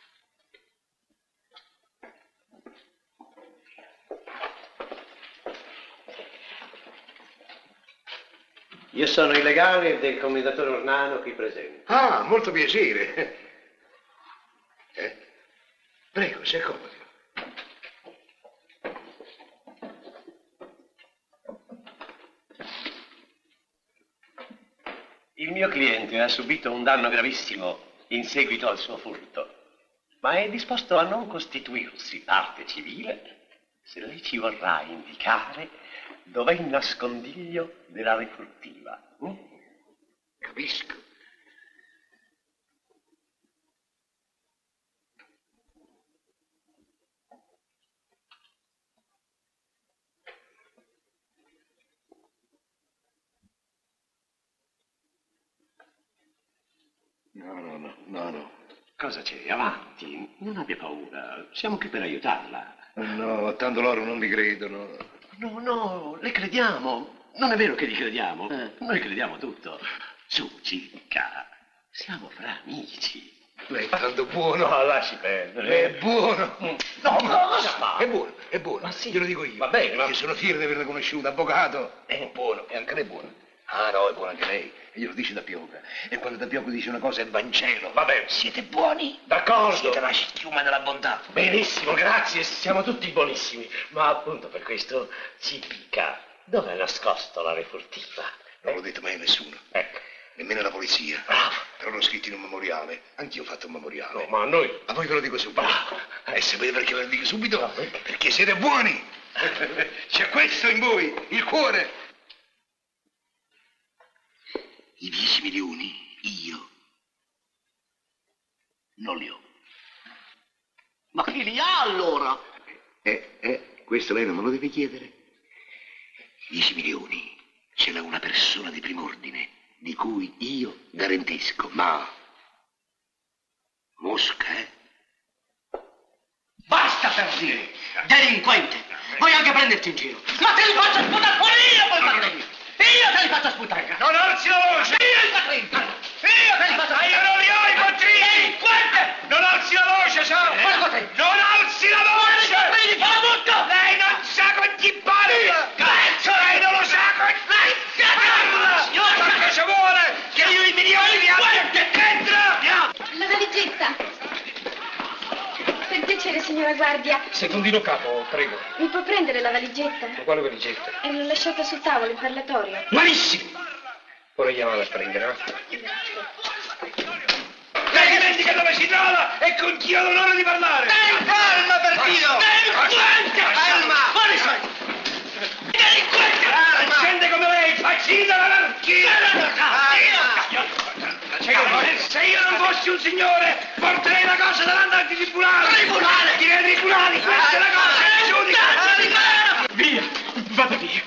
Io sono il legale del commendatore Ornano qui presente. Ah, molto piacere. Eh? Prego, si accomodi. Il mio cliente ha subito un danno gravissimo in seguito al suo furto, ma è disposto a non costituirsi parte civile se lei ci vorrà indicare dov'è il nascondiglio della refurtiva. Mm? Capisco. No, no, no, no, no. Cosa c'è? Avanti, non abbia paura, siamo qui per aiutarla. No, tanto loro non vi credono. No, no, le crediamo. Non è vero che gli crediamo? Eh. Noi crediamo tutto. Su, Cicca, siamo fra amici. Lei è tanto buono. No, lasci perdere. È buono. No, ma cosa fa? È buono, è buono. Ma sì. Glielo dico io. Va bene, ma... Io sono fiero di averla conosciuto, avvocato. È buono, e anche lei è buono. Ah no, è buono anche lei. E glielo dice da Pioca. E quando da Pioca dice una cosa è Vangelo. Va bene. Siete buoni? D'accordo. Siete la schiuma della bontà. Benissimo, grazie, siamo tutti buonissimi. Ma appunto per questo ci pica. Dove è nascosto la refurtiva? Non l'ho detto mai a nessuno. Ecco. Nemmeno la polizia. Bravo. Però l'ho scritto in un memoriale. Anch'io ho fatto un memoriale. No, ma a noi... A voi ve lo dico subito. Bravo. E sapete perché ve lo dico subito? No, perché? Perché siete buoni. C'è questo in voi, il cuore. I dieci milioni, io, non li ho. Ma chi li ha allora? Eh, eh, questo lei non me lo deve chiedere. Dieci milioni ce l'ha una persona di prim'ordine, di cui io garantisco, ma... Mosca, eh? Basta per dire, delinquente! Vuoi anche prenderti in giro? Ma te li faccio sputare fuori io, poi Io te li faccio sputare! Non alzi la voce! Io il patente! signora guardia. Secondino capo, prego. Mi può prendere la valigetta? Ma quale valigetta? E l'ho lasciata sul tavolo, in parlatorio. Malissimo! Ora chiamala a prendere, va? Lei dimentica dove si trova e con chi ho l'onore di parlare! Stai calma, Bertino! Delinquente! Calma! Fuori sai! Delinquente! Calma! Scende come lei, faccina l'anarchia! Se io non fossi un signore, porterei la cosa davanti al tribunale! Tribunale! Chi è tribunale? Questa è la cosa che giudica! Via! Vada via!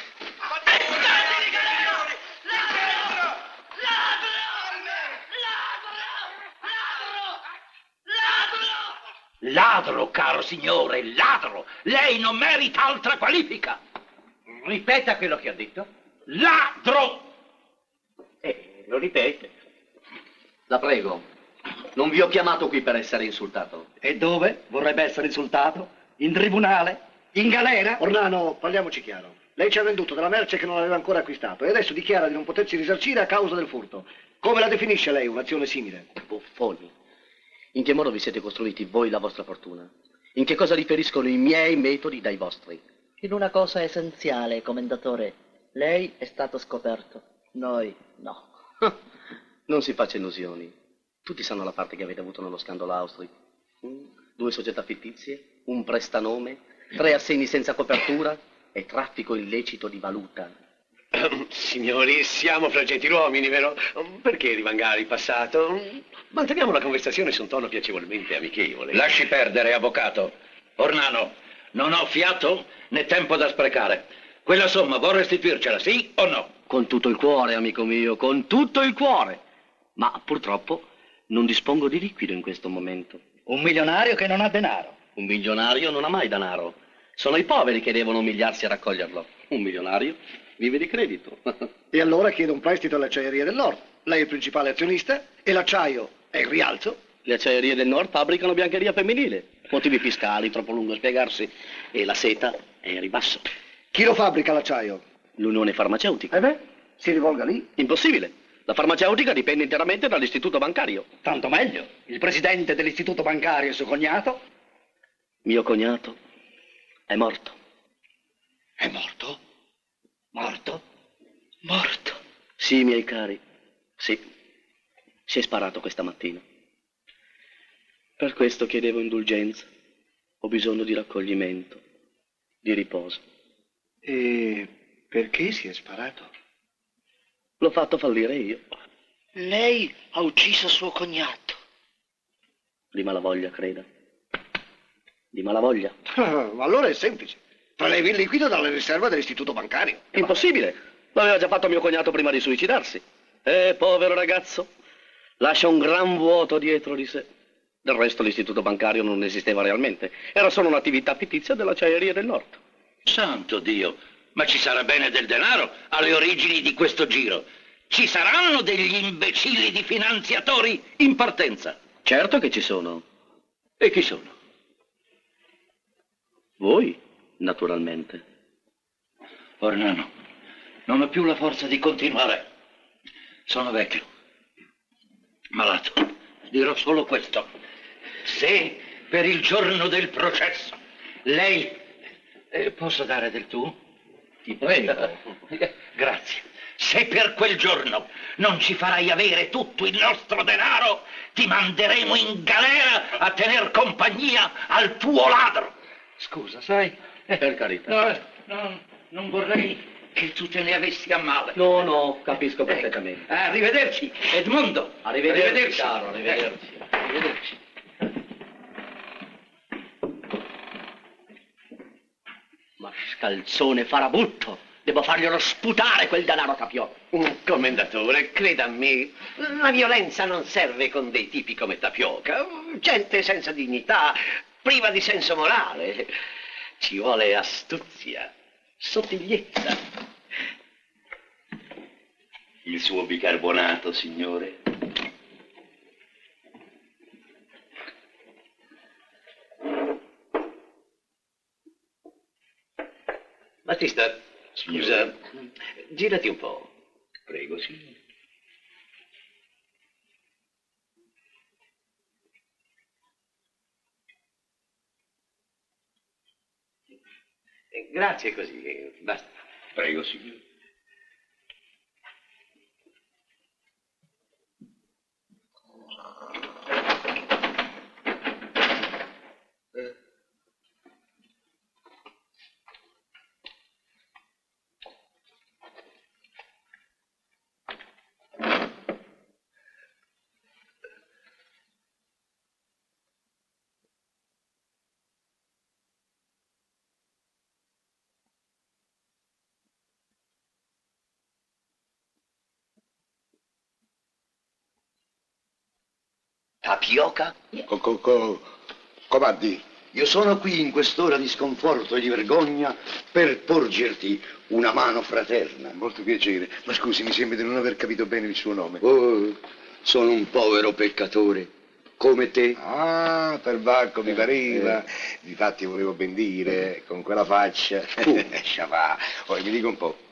Ladro, caro signore, ladro! Lei non merita altra qualifica! Ripeta quello che ha detto. Ladro! Eh, lo ripete. La prego, non vi ho chiamato qui per essere insultato. E dove vorrebbe essere insultato? In tribunale? In galera? Ornano, parliamoci chiaro. Lei ci ha venduto della merce che non aveva ancora acquistato e adesso dichiara di non potersi risarcire a causa del furto. Come la definisce lei un'azione simile? Buffoni. In che modo vi siete costruiti voi la vostra fortuna? In che cosa differiscono i miei metodi dai vostri? In una cosa essenziale, commendatore. Lei è stato scoperto, noi no. Non si faccia illusioni. Tutti sanno la parte che avete avuto nello scandalo Austri. Due società fittizie, un prestanome, tre assegni senza copertura e traffico illecito di valuta. Signori, siamo fra gentiluomini, vero? Perché rivangare il passato? Manteniamo la conversazione su un tono piacevolmente amichevole. Lasci perdere, avvocato. Ornano, non ho fiato né tempo da sprecare. Quella somma vuoi restituircela, sì o no? Con tutto il cuore, amico mio, con tutto il cuore. Ma purtroppo non dispongo di liquido in questo momento. Un milionario che non ha denaro. Un milionario non ha mai denaro. Sono i poveri che devono umiliarsi a raccoglierlo. Un milionario vive di credito. E allora chiede un prestito alle acciaierie del Nord. Lei è il principale azionista e l'acciaio è il rialzo. Le acciaierie del Nord fabbricano biancheria femminile. Motivi fiscali, troppo lungo a spiegarsi. E la seta è in ribasso. Chi lo fabbrica l'acciaio? L'Unione Farmaceutica. Eh beh, si rivolga lì. Impossibile. La farmaceutica dipende interamente dall'istituto bancario. Tanto meglio. Il presidente dell'istituto bancario e suo cognato? Mio cognato è morto. È morto? Morto? Morto? Sì, miei cari. Sì. Si è sparato questa mattina. Per questo chiedevo indulgenza. Ho bisogno di raccoglimento, di riposo. E perché si è sparato? L'ho fatto fallire io. Lei ha ucciso suo cognato. Di malavoglia, creda. Di malavoglia. Ma allora è semplice. Prelevi il liquido dalle riserve dell'istituto bancario. Impossibile. L'aveva già fatto mio cognato prima di suicidarsi. Eh, povero ragazzo. Lascia un gran vuoto dietro di sé. Del resto l'istituto bancario non esisteva realmente. Era solo un'attività fittizia dell'acciaieria del Nord. Santo Dio, ma ci sarà bene del denaro alle origini di questo giro. Ci saranno degli imbecilli di finanziatori in partenza. Certo che ci sono. E chi sono? Voi, naturalmente. Ornano, non ho più la forza di continuare. Sono vecchio, malato. Dirò solo questo. Se per il giorno del processo lei... Eh, posso dare del tu? Ti prego. Grazie. Se per quel giorno non ci farai avere tutto il nostro denaro, ti manderemo in galera a tener compagnia al tuo ladro. Scusa, sai? Per carità. No, no, non vorrei che tu te ne avessi a male. No, no, capisco perfettamente. Ecco. Arrivederci, Edmondo. Arrivederci, arrivederci. caro, arrivederci. Ecco. Arrivederci. Ma scalzone farabutto, devo farglielo sputare quel denaro Tapiocca. Commendatore, creda a me, la violenza non serve con dei tipi come Tapiocca. Gente senza dignità, priva di senso morale. Ci vuole astuzia, sottigliezza. Il suo bicarbonato, signore. Battista, scusa, girati un po'. Prego, sì. Eh, grazie così, eh, basta. Prego, signore. Tapioca? Co, co, co, comandi? Io sono qui in quest'ora di sconforto e di vergogna per porgerti una mano fraterna. Molto piacere. Ma scusi, mi sembra di non aver capito bene il suo nome. Oh, sono un povero peccatore, come te. Ah, perbacco, mi pareva. Eh. Difatti volevo ben dire, con quella faccia. Lascia fa. Ora mi dica un po',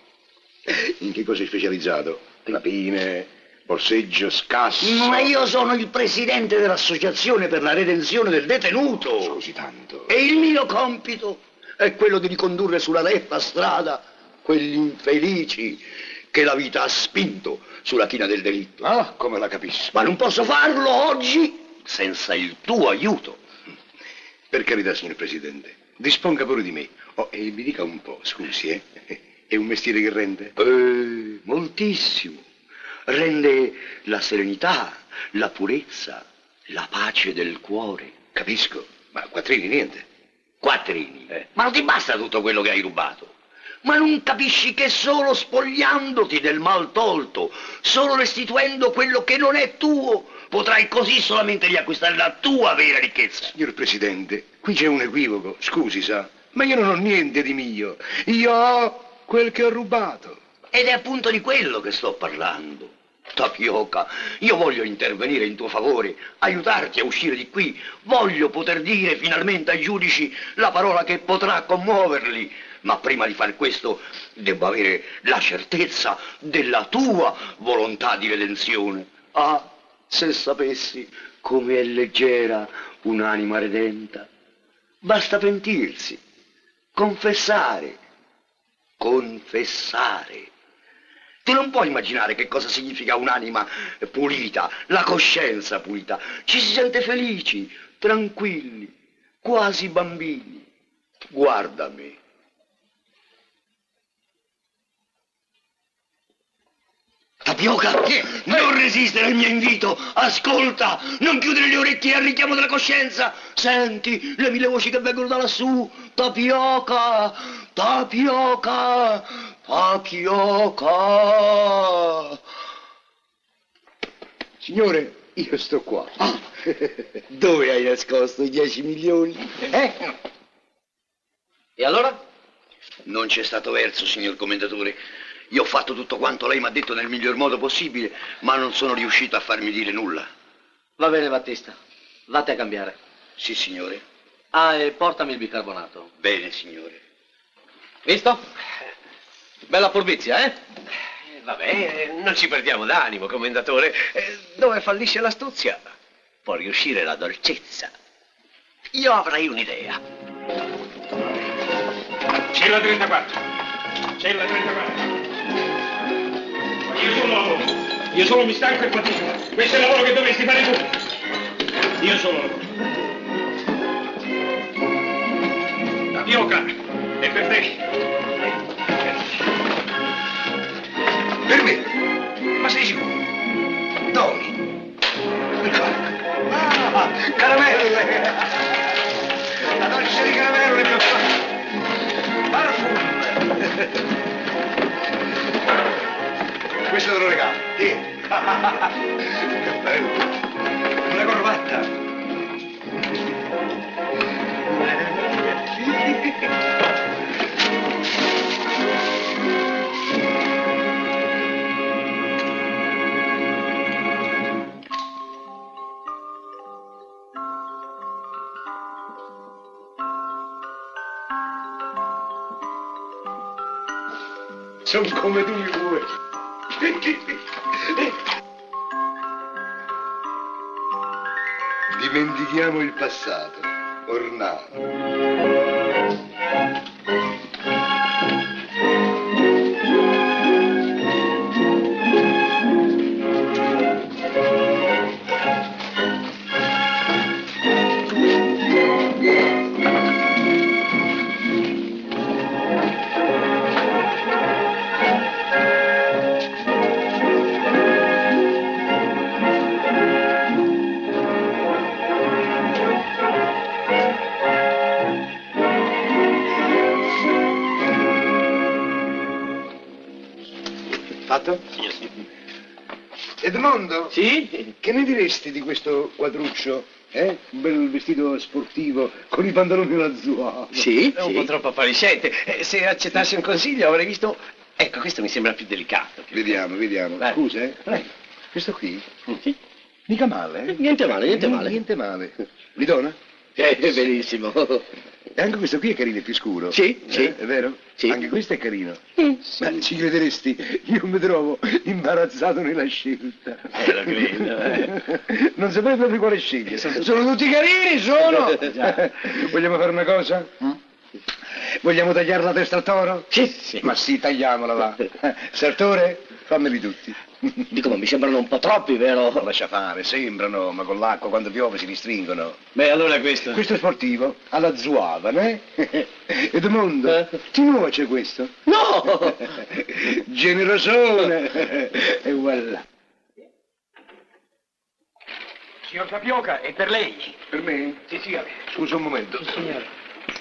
in che cosa è specializzato? Rapine, borseggio, scasso? Ma io sono il presidente dell'associazione per la redenzione del detenuto. Scusi tanto. E il mio compito è quello di ricondurre sulla retta strada quegli infelici che la vita ha spinto sulla china del delitto. Ah, come la capisco. Ma non posso farlo oggi senza il tuo aiuto. Per carità, signor Presidente, disponga pure di me. Oh, e mi dica un po', scusi, eh? È un mestiere che rende? Eh, moltissimo. Rende la serenità, la purezza, la pace del cuore. Capisco, ma quattrini niente. Quattrini? Eh. Ma non ti basta tutto quello che hai rubato? Ma non capisci che solo spogliandoti del mal tolto, solo restituendo quello che non è tuo, potrai così solamente riacquistare la tua vera ricchezza? Signor Presidente, qui c'è un equivoco, scusi, sa, ma io non ho niente di mio. Io ho quel che ho rubato. Ed è appunto di quello che sto parlando. Tapioca, io voglio intervenire in tuo favore, aiutarti a uscire di qui. Voglio poter dire finalmente ai giudici la parola che potrà commuoverli. Ma prima di fare questo devo avere la certezza della tua volontà di redenzione. Ah, se sapessi come è leggera un'anima redenta. Basta pentirsi, confessare, confessare. Tu non puoi immaginare che cosa significa un'anima pulita, la coscienza pulita. Ci si sente felici, tranquilli, quasi bambini. Guarda me. Tapioca, non resistere al mio invito, ascolta, non chiudere le orecchie al richiamo della coscienza, senti le mille voci che vengono da lassù, Tapioca, Tapioca, Tapioca. Signore, io sto qua. Ah, dove hai nascosto i dieci milioni? Eh? E allora? Non c'è stato verso, signor commendatore. Io ho fatto tutto quanto lei mi ha detto nel miglior modo possibile, ma non sono riuscito a farmi dire nulla. Va bene, Battista. Vatti a cambiare. Sì, signore. Ah, e portami il bicarbonato. Bene, signore. Visto? Bella furbizia, eh? Eh, Vabbè, non ci perdiamo d'animo, commendatore. Eh, dove fallisce l'astuzia, può riuscire la dolcezza. Io avrei un'idea. Cella trentaquattro. Cella trentaquattro. Io solo lavoro. Io solo mi stanco e fatico. Questo è il lavoro che dovresti fare tu. Io solo lavoro. Tapioca, è per te. Per me? Ma sei sicuro? Dove? Ah, caramelle! La dolce di caramelle per fare. Parfum! Questo te lo regalo. Tieni. Che bello. Una corbata. Sono come tu i due. Dimentichiamo il passato, ornato. Fatto? Sì, sì. Edmondo? Sì? Che ne diresti di questo quadruccio? Eh? Un bel vestito sportivo con i pantaloni lazzuati. Sì, è un sì. po' troppo appariscente. Eh, se accettassi un consiglio avrei visto... Ecco, questo mi sembra più delicato. Più vediamo, vediamo. Vai. Scusa, eh? Prego. Questo qui? Sì. Mica male, eh? Niente male, niente No, male. Niente male. Mi dona? Eh, benissimo. E anche questo qui è carino, è più scuro. Sì, sì. Eh, è vero? Sì. Anche questo è carino. Mm. Ma ci crederesti? Io mi trovo imbarazzato nella scelta. Eh, lo credo, eh. Non saprei proprio quale scegliere. Sono tutti carini, sono! Vogliamo fare una cosa? Mm? Vogliamo tagliare la testa al toro? Sì, sì. Ma sì, tagliamola, va. Sartore, fammeli tutti. Dico, ma mi sembrano un po' troppi, vero? Non lascia fare, sembrano, ma con l'acqua quando piove si ristringono. Beh, allora questo... Questo è sportivo, alla zuava, eh? Edmondo, eh? Ti nuoce questo? No! Generosone! E voilà. Signor Tapioca, è per lei. Per me? Sì, signore. Scusa un momento. Sì, signore.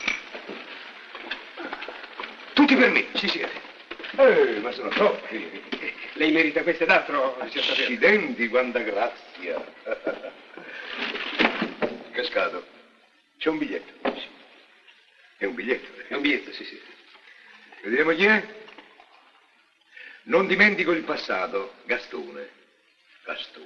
Tutti per me. Sì, signore. Eh, ma sono troppi. Lei merita questo ed altro, signor Tapioca. Accidenti, quanta grazia. Cascato, c'è un biglietto. Sì. È un biglietto. È un biglietto, sì, sì. Vediamo chi è. Non dimentico il passato. Gastone. Gastone.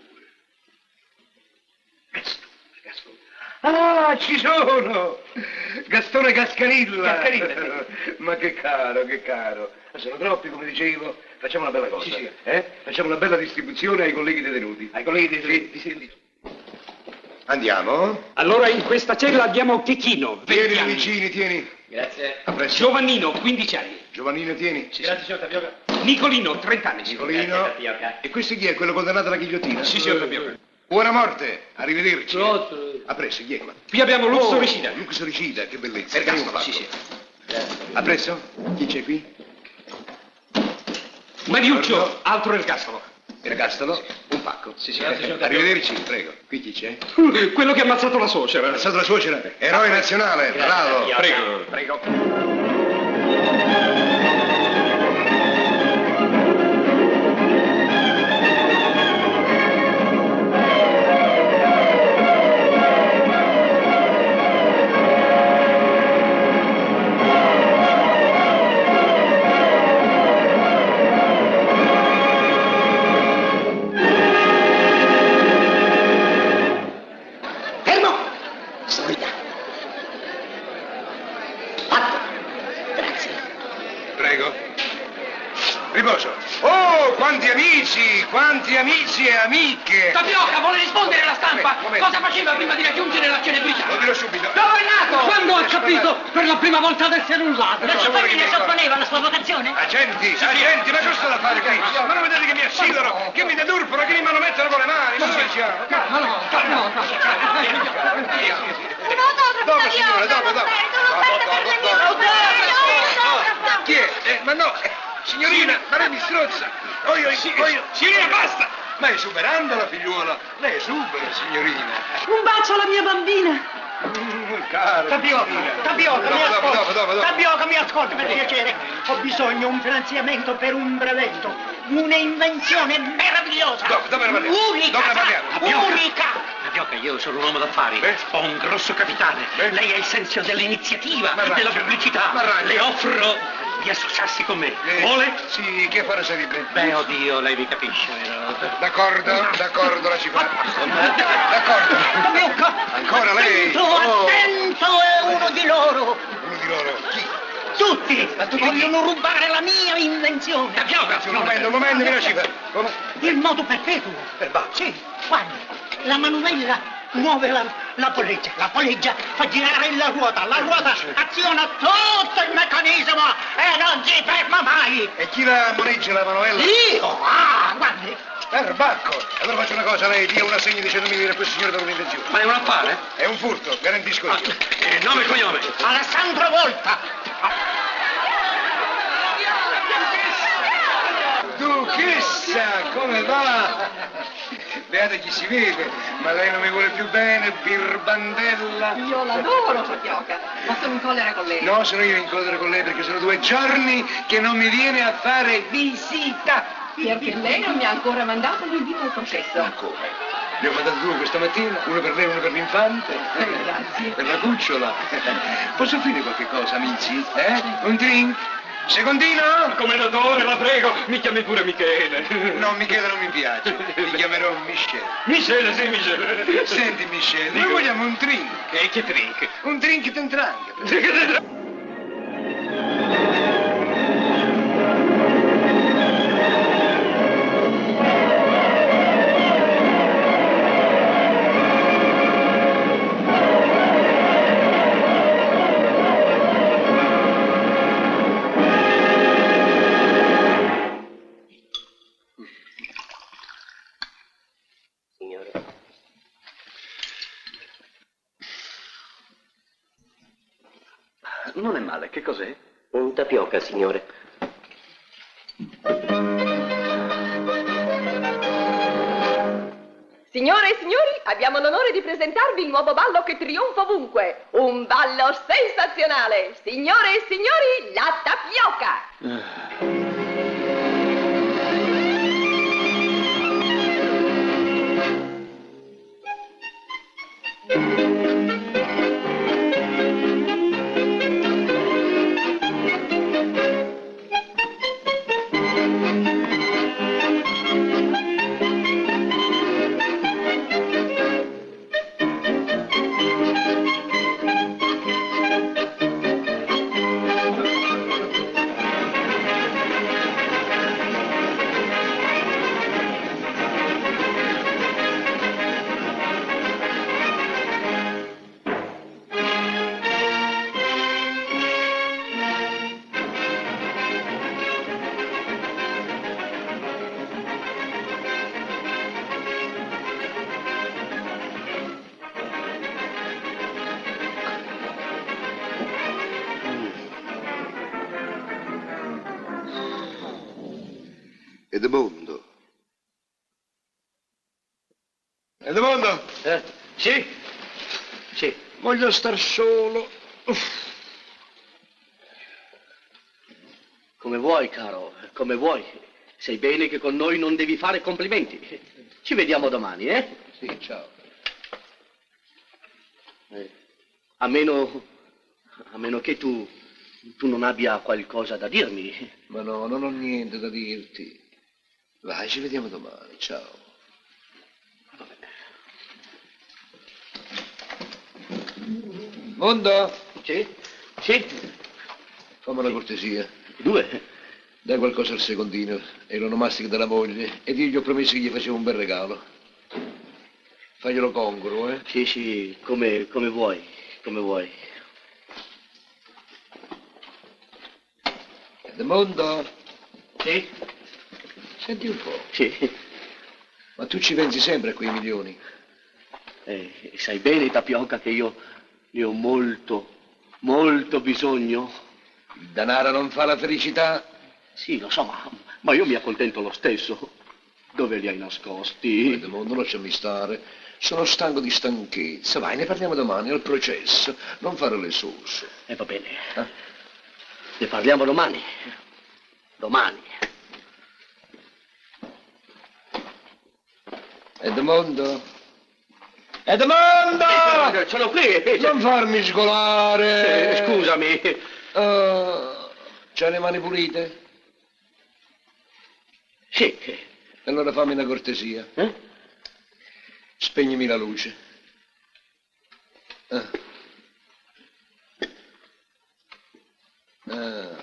Gastone, Gastone. Ah, ci sono! Gastone Gascarilla. Gascarilla, sì. Ma che caro, che caro. Ma sono troppi, come dicevo. Facciamo una bella cosa. Sì, sì. Eh? Facciamo una bella distribuzione ai colleghi detenuti. Ai colleghi detenuti? Sì, sì. Andiamo. Allora in questa cella abbiamo Chechino, Tieni venti anni. vicini, tieni. Grazie. A presto. Giovannino, quindici anni. Giovannino, tieni. Sì, grazie, signor Tapioca. Nicolino, trenta anni. Nicolino. Grazie, Tapioca. E questo chi è? Quello condannato alla ghigliottina? Sì, signor Tapioca. Buona morte, arrivederci. A presto, chi è? Qui abbiamo Lusso Oh, Ricida. Luxoricida, che bellezza. Ergastolo, Sì, sì. A presto? Chi c'è qui? Mariuccio, Buongiorno. altro ergastolo. Ergastolo, un pacco. Sì, sì, grazie, signor Tapioca. Arrivederci, prego. Qui chi c'è? Quello che ha ammazzato la suocera. Ha ammazzato la suocera. Eroe nazionale, bravo. Prego. Prego. Riposo. Oh, quanti amici, quanti amici e amiche. Tapioca, vuole rispondere alla stampa? Momento, momento. Cosa faceva prima di raggiungere la celebrità? Lo dirò subito. Dove è nato? Quando ha capito per la prima volta di essere un ladro? La sua famiglia sopponeva la sua vocazione? Agenti, agenti, ma cosa da fare qui? Ma non vedete che mi assilano, che mi deturpano, che mi manomettono con le mani? Ma dove siamo? No, no, no, no. Dopo, signore, dopo, dopo. Chi è? Eh, ma no, eh, signorina, ma lei mi strozza. Oh, io, oh, io. Signorina, basta! Ma esuberando la figliuola. Lei esubera, signorina. Un bacio alla mia bambina. Mm, caro. Tapioca, Tapioca, mi Dopo, dopo, ascolti. dopo, dopo, dopo. Tapioca, mi ascolti per piacere. Ho bisogno di un finanziamento per un brevetto, un'invenzione meravigliosa. Dopo, dove ne parliamo? Unica, Dove ne parliamo? Tapioca. Unica. Tapioca, io sono un uomo d'affari. Beh. Ho un grosso capitale. Beh. Lei è il senso dell'iniziativa, Ma va. della pubblicità. Ma va. Le offro di associarsi con me. Eh, Vuole? Sì, che affare sarebbe? Beh, oddio, lei mi capisce, vero? D'accordo, d'accordo, la ci fa. D'accordo. Tapioca. Ancora lei? Attento, Oh. attento, è uno di loro. Uno di loro. Chi? Tutti. Ma tutti vogliono rubare la mia invenzione. Tapioca! Un momento, un momento, che la ci fa? Come? Il modo perpetuo. Per bacio. Sì, guardi, la manovella muove la, la polleggia, la polleggia fa girare la ruota, la ruota aziona tutto il meccanismo e non si ferma mai. E chi la maneggia la manovella? Io? Ah, guardi. Perbacco! Allora faccio una cosa, lei dia un assegno di centomila lire a questo signore per un'invenzione. Ma è un affare? È un furto, garantisco io. Eh, nome e cognome? Alessandro Volta. Duchessa, come va? Beata chi si vede, ma lei non mi vuole più bene, birbandella. Io l'adoro, Tapioca, ma sono in collera con lei. No, sono io in collera con lei perché sono due giorni che non mi viene a fare visita. Perché lei non mi ha ancora mandato l'invito al processo. Come? Ne ho mandato due questa mattina, uno per lei e uno per l'infante. Eh, grazie. Per la cucciola. Posso offrire qualche cosa, amici? Eh? Un drink? Secondino? Commendatore, la prego, mi chiami pure Michele. No, Michele non mi piace. Ti chiamerò Michele. Michele, sì, Michele. Senti, Michele, noi vogliamo un drink. E che drink? Un drink d'entrang. Non è male, che cos'è? Un tapioca, signore. Signore e signori, abbiamo l'onore di presentarvi il nuovo ballo che trionfa ovunque. Un ballo sensazionale. Signore e signori, la tapioca. Edmondo. Edmondo? Eh, sì? Sì. Voglio star solo. Uff. Come vuoi, caro, come vuoi. Sai bene che con noi non devi fare complimenti. Ci vediamo domani, eh? Sì, ciao. Eh, a meno... a meno che tu... tu non abbia qualcosa da dirmi. Ma no, non ho niente da dirti. Vai, ci vediamo domani, ciao. Mondo? Sì? Sì? Fammi una cortesia. Due? Dai qualcosa al secondino e l'onomastico della moglie ed io gli ho promesso che gli facevo un bel regalo. Faglielo congruo, eh? Sì, sì, come, come vuoi, come vuoi. Edmondo? Sì? Senti un po'. Sì. Ma tu ci pensi sempre a quei milioni? Eh, sai bene, Tapioca, che io ne ho molto, molto bisogno. Il denaro non fa la felicità? Sì, lo so, ma, ma io mi accontento lo stesso. Dove li hai nascosti? Edmondo, lasciami stare. Sono stanco di stanchezza. Vai, ne parliamo domani al processo. Non fare le sauce. Eh, va bene. Eh? Ne parliamo domani. Domani. Edmondo? Edmondo! Eh, sono qui. Non farmi scolare. Eh, scusami. Uh, c'hai le mani pulite? Sì. Allora fammi una cortesia. Eh? Spegnimi la luce. Ah. Ah.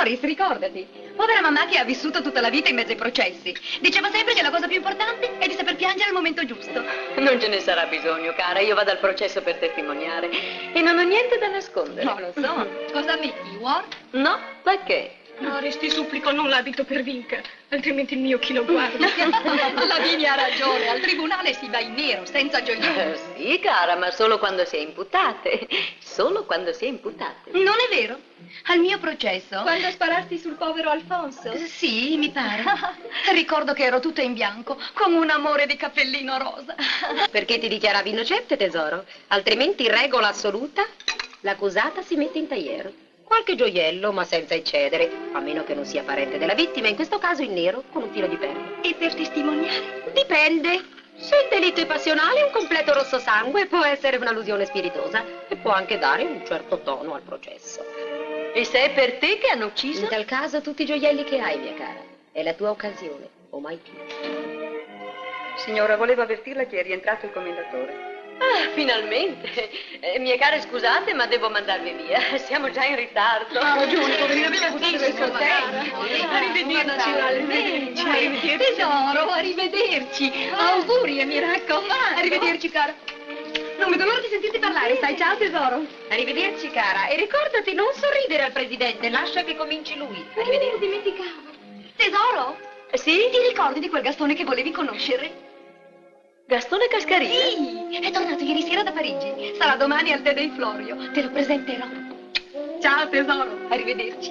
Doris, ricordati. Povera mamma che ha vissuto tutta la vita in mezzo ai processi. Diceva sempre che la cosa più importante è di saper piangere al momento giusto. Non ce ne sarà bisogno, cara. Io vado al processo per testimoniare e non ho niente da nascondere. No, lo so. Cosa metti, War? No, perché? Doris, ti supplico, non l'abito per Vinca, altrimenti il mio chi lo guarda. Lavinia ha ragione, al tribunale si va in nero, senza gioielli. Eh, sì, cara, ma solo quando si è imputate. Solo quando si è imputate. Non è vero. Al mio processo... Quando sparasti sul povero Alfonso? Eh, sì, mi pare. Ricordo che ero tutta in bianco, con un amore di cappellino rosa. Perché ti dichiaravi innocente, tesoro? Altrimenti, regola assoluta, l'accusata si mette in tailleur. Qualche gioiello, ma senza eccedere, a meno che non sia parente della vittima, in questo caso in nero, con un filo di perla. E per testimoniare? Dipende. Se il delitto è passionale, un completo rosso sangue può essere un'allusione spiritosa e può anche dare un certo tono al processo. E se è per te che hanno ucciso? In tal caso tutti i gioielli che hai, mia cara. È la tua occasione, o mai più. Signora, volevo avvertirla che è rientrato il commendatore. Ah, finalmente. Eh, mie care, scusate, ma devo mandarvi via. Siamo già in ritardo. Ha ragione, poverina, abbiamo avuto del suo tempo. Arrivederci. Naturalmente. Arrivederci. Tesoro, arrivederci. Auguri, mi raccomando. Arrivederci, cara. Non vedo l'ora di sentirti parlare, sai? Ciao, tesoro. Arrivederci, cara. E ricordati, non sorridere al presidente, lascia che cominci lui. Arrivederci, dimenticavo. Tesoro? Sì? Ti ricordi di quel Gastone che volevi conoscere? Gastone Cascarilla? Sì, è tornato ieri sera da Parigi. Sarà domani al tè dei Florio. Te lo presenterò. Ciao, tesoro. Arrivederci.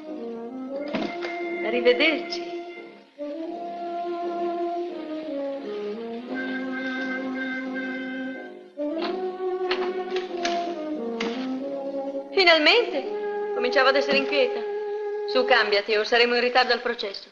Arrivederci. Finalmente! Cominciavo ad essere inquieta. Su, cambiati o saremo in ritardo al processo.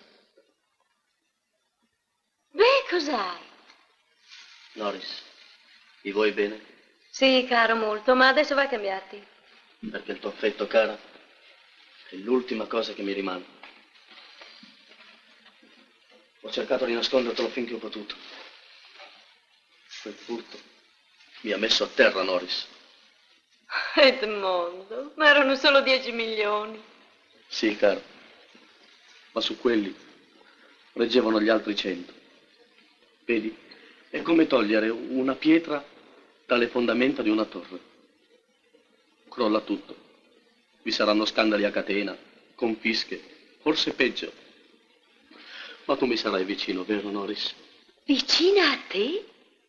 Beh, cos'hai? Doris, mi vuoi bene? Sì, caro, molto, ma adesso vai a cambiarti. Perché il tuo affetto, cara, è l'ultima cosa che mi rimane. Ho cercato di nascondertelo finché ho potuto. Quel furto mi ha messo a terra, Doris. Edmondo, ma erano solo dieci milioni. Sì, caro, ma su quelli reggevano gli altri cento. Vedi, è come togliere una pietra dalle fondamenta di una torre. Crolla tutto. Vi saranno scandali a catena, confische, forse peggio. Ma tu mi sarai vicino, vero, Doris? Vicina a te?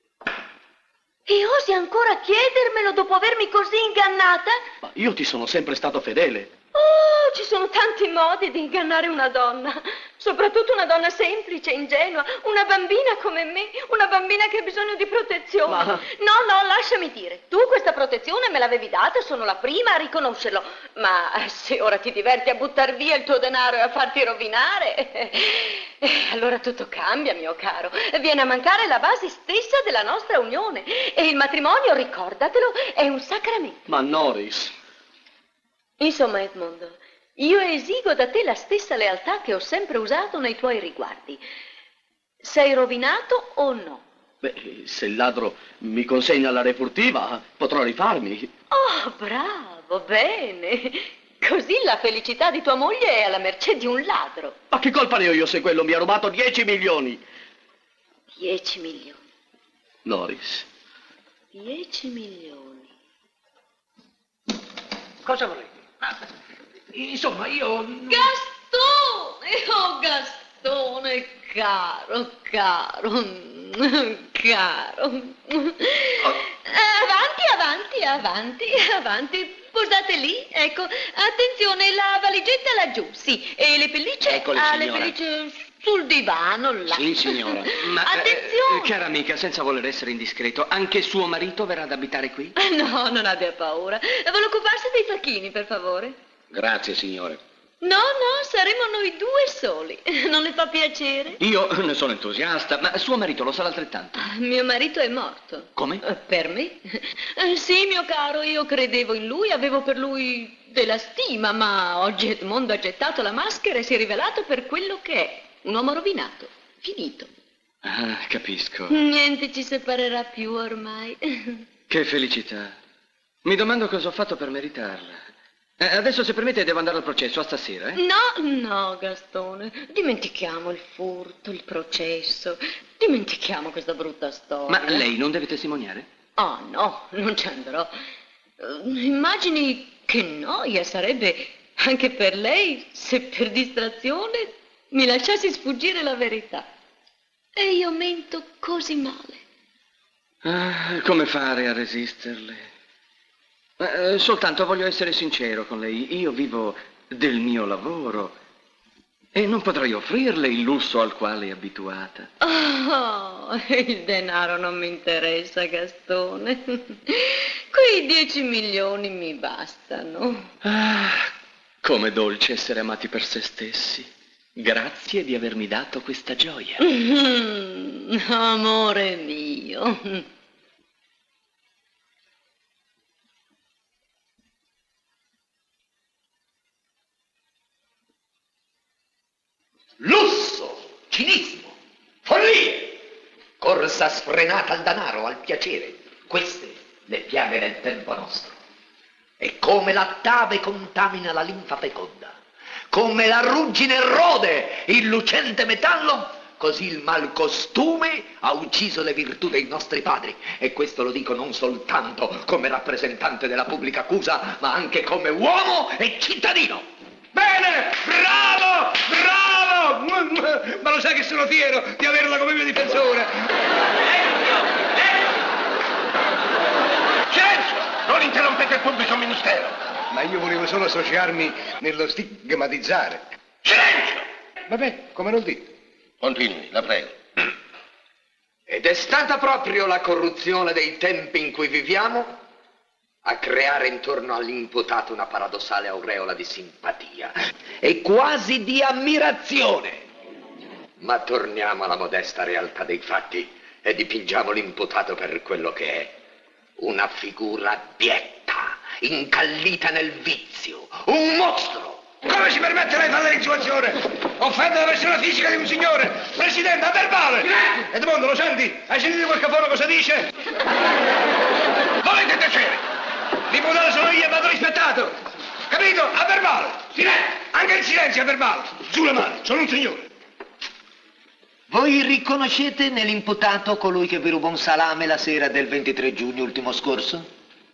E osi ancora chiedermelo dopo avermi così ingannata? Ma io ti sono sempre stato fedele. Oh, ci sono tanti modi di ingannare una donna, soprattutto una donna semplice, ingenua, una bambina come me, una bambina che ha bisogno di protezione. Ma... No, no, lasciami dire, tu questa protezione me l'avevi data e sono la prima a riconoscerlo, ma se ora ti diverti a buttar via il tuo denaro e a farti rovinare, eh, allora tutto cambia, mio caro. Viene a mancare la base stessa della nostra unione e il matrimonio, ricordatelo, è un sacramento. Ma Doris... Insomma, Edmondo, io esigo da te la stessa lealtà che ho sempre usato nei tuoi riguardi. Sei rovinato o no? Beh, se il ladro mi consegna la refurtiva, potrò rifarmi. Oh, bravo, bene. Così la felicità di tua moglie è alla mercé di un ladro. Ma che colpa ne ho io se quello mi ha rubato dieci milioni? Dieci milioni. Doris. Dieci milioni. Cosa vorrei? Ah, insomma, io... Gastone! Oh, Gastone, caro, caro, caro. Avanti, avanti, avanti, avanti. Posate lì, ecco. Attenzione, la valigetta laggiù, sì. E le pellicce? Eccole, ah, le signora. pellicce sul divano, là. Sì, signora. Ma, attenzione! Eh, cara amica, senza voler essere indiscreto, anche suo marito verrà ad abitare qui? No, non abbia paura. Vuole occuparsi dei facchini, per favore? Grazie, signore. No, no, saremo noi due soli. Non le fa piacere? Io ne sono entusiasta, ma suo marito lo sarà altrettanto. Mio marito è morto. Come? Per me? Eh, sì, mio caro, io credevo in lui, avevo per lui della stima, ma oggi Edmondo ha gettato la maschera e si è rivelato per quello che è. Un uomo rovinato, finito. Ah, capisco. Niente ci separerà più ormai. Che felicità. Mi domando cosa ho fatto per meritarla. Eh, adesso, se permette, devo andare al processo, a stasera, eh? No, no, Gastone, dimentichiamo il furto, il processo, dimentichiamo questa brutta storia. Ma lei non deve testimoniare? Oh, no, non ci andrò. Uh, immagini che noia sarebbe anche per lei se per distrazione mi lasciassi sfuggire la verità. E io mento così male. Ah, come fare a resisterle? Eh, soltanto voglio essere sincero con lei. Io vivo del mio lavoro e non potrei offrirle il lusso al quale è abituata. Oh, il denaro non mi interessa, Gastone. Quei dieci milioni mi bastano. Ah, come dolce essere amati per se stessi. Grazie di avermi dato questa gioia. Mm, amore mio. Lusso, cinismo, follie, corsa sfrenata al denaro, al piacere. Queste le piaghe del tempo nostro. E come la tave contamina la linfa feconda, come la ruggine rode il lucente metallo, così il malcostume ha ucciso le virtù dei nostri padri. E questo lo dico non soltanto come rappresentante della pubblica accusa, ma anche come uomo e cittadino. Bene, bravo, bravo! Ma lo sai che sono fiero di averla come mio difensore. Silenzio! Non interrompete il pubblico ministero. Ma io volevo solo associarmi nello stigmatizzare. Silenzio! Vabbè, come non dite. Continui, la prego. Ed è stata proprio la corruzione dei tempi in cui viviamo a creare intorno all'imputato una paradossale aureola di simpatia e quasi di ammirazione. Ma torniamo alla modesta realtà dei fatti e dipingiamo l'imputato per quello che è. Una figura abietta, incallita nel vizio, un mostro. Come si permette lei di fare l'insinuazione? Offende la persona fisica di un signore. Presidente, a verbale! Edmondo, lo senti? Hai sentito quel cafone cosa dice? Volete tacere? L'imputato sono io e vado rispettato. Capito? A verbale. Silenzio. Anche il silenzio a verbale. Sulle mani, sono un signore. Voi riconoscete nell'imputato colui che vi rubò un salame la sera del ventitré giugno ultimo scorso?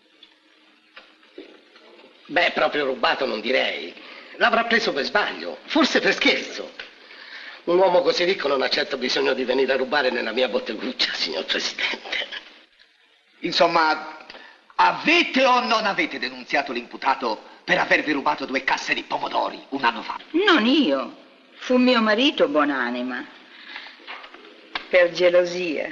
Beh, proprio rubato non direi. L'avrà preso per sbaglio, forse per scherzo. Un uomo così ricco non ha certo bisogno di venire a rubare nella mia botteguccia, signor Presidente. Insomma, avete o non avete denunziato l'imputato per avervi rubato due casse di pomodori un anno fa? Non io, fu mio marito, buonanima. Per gelosia.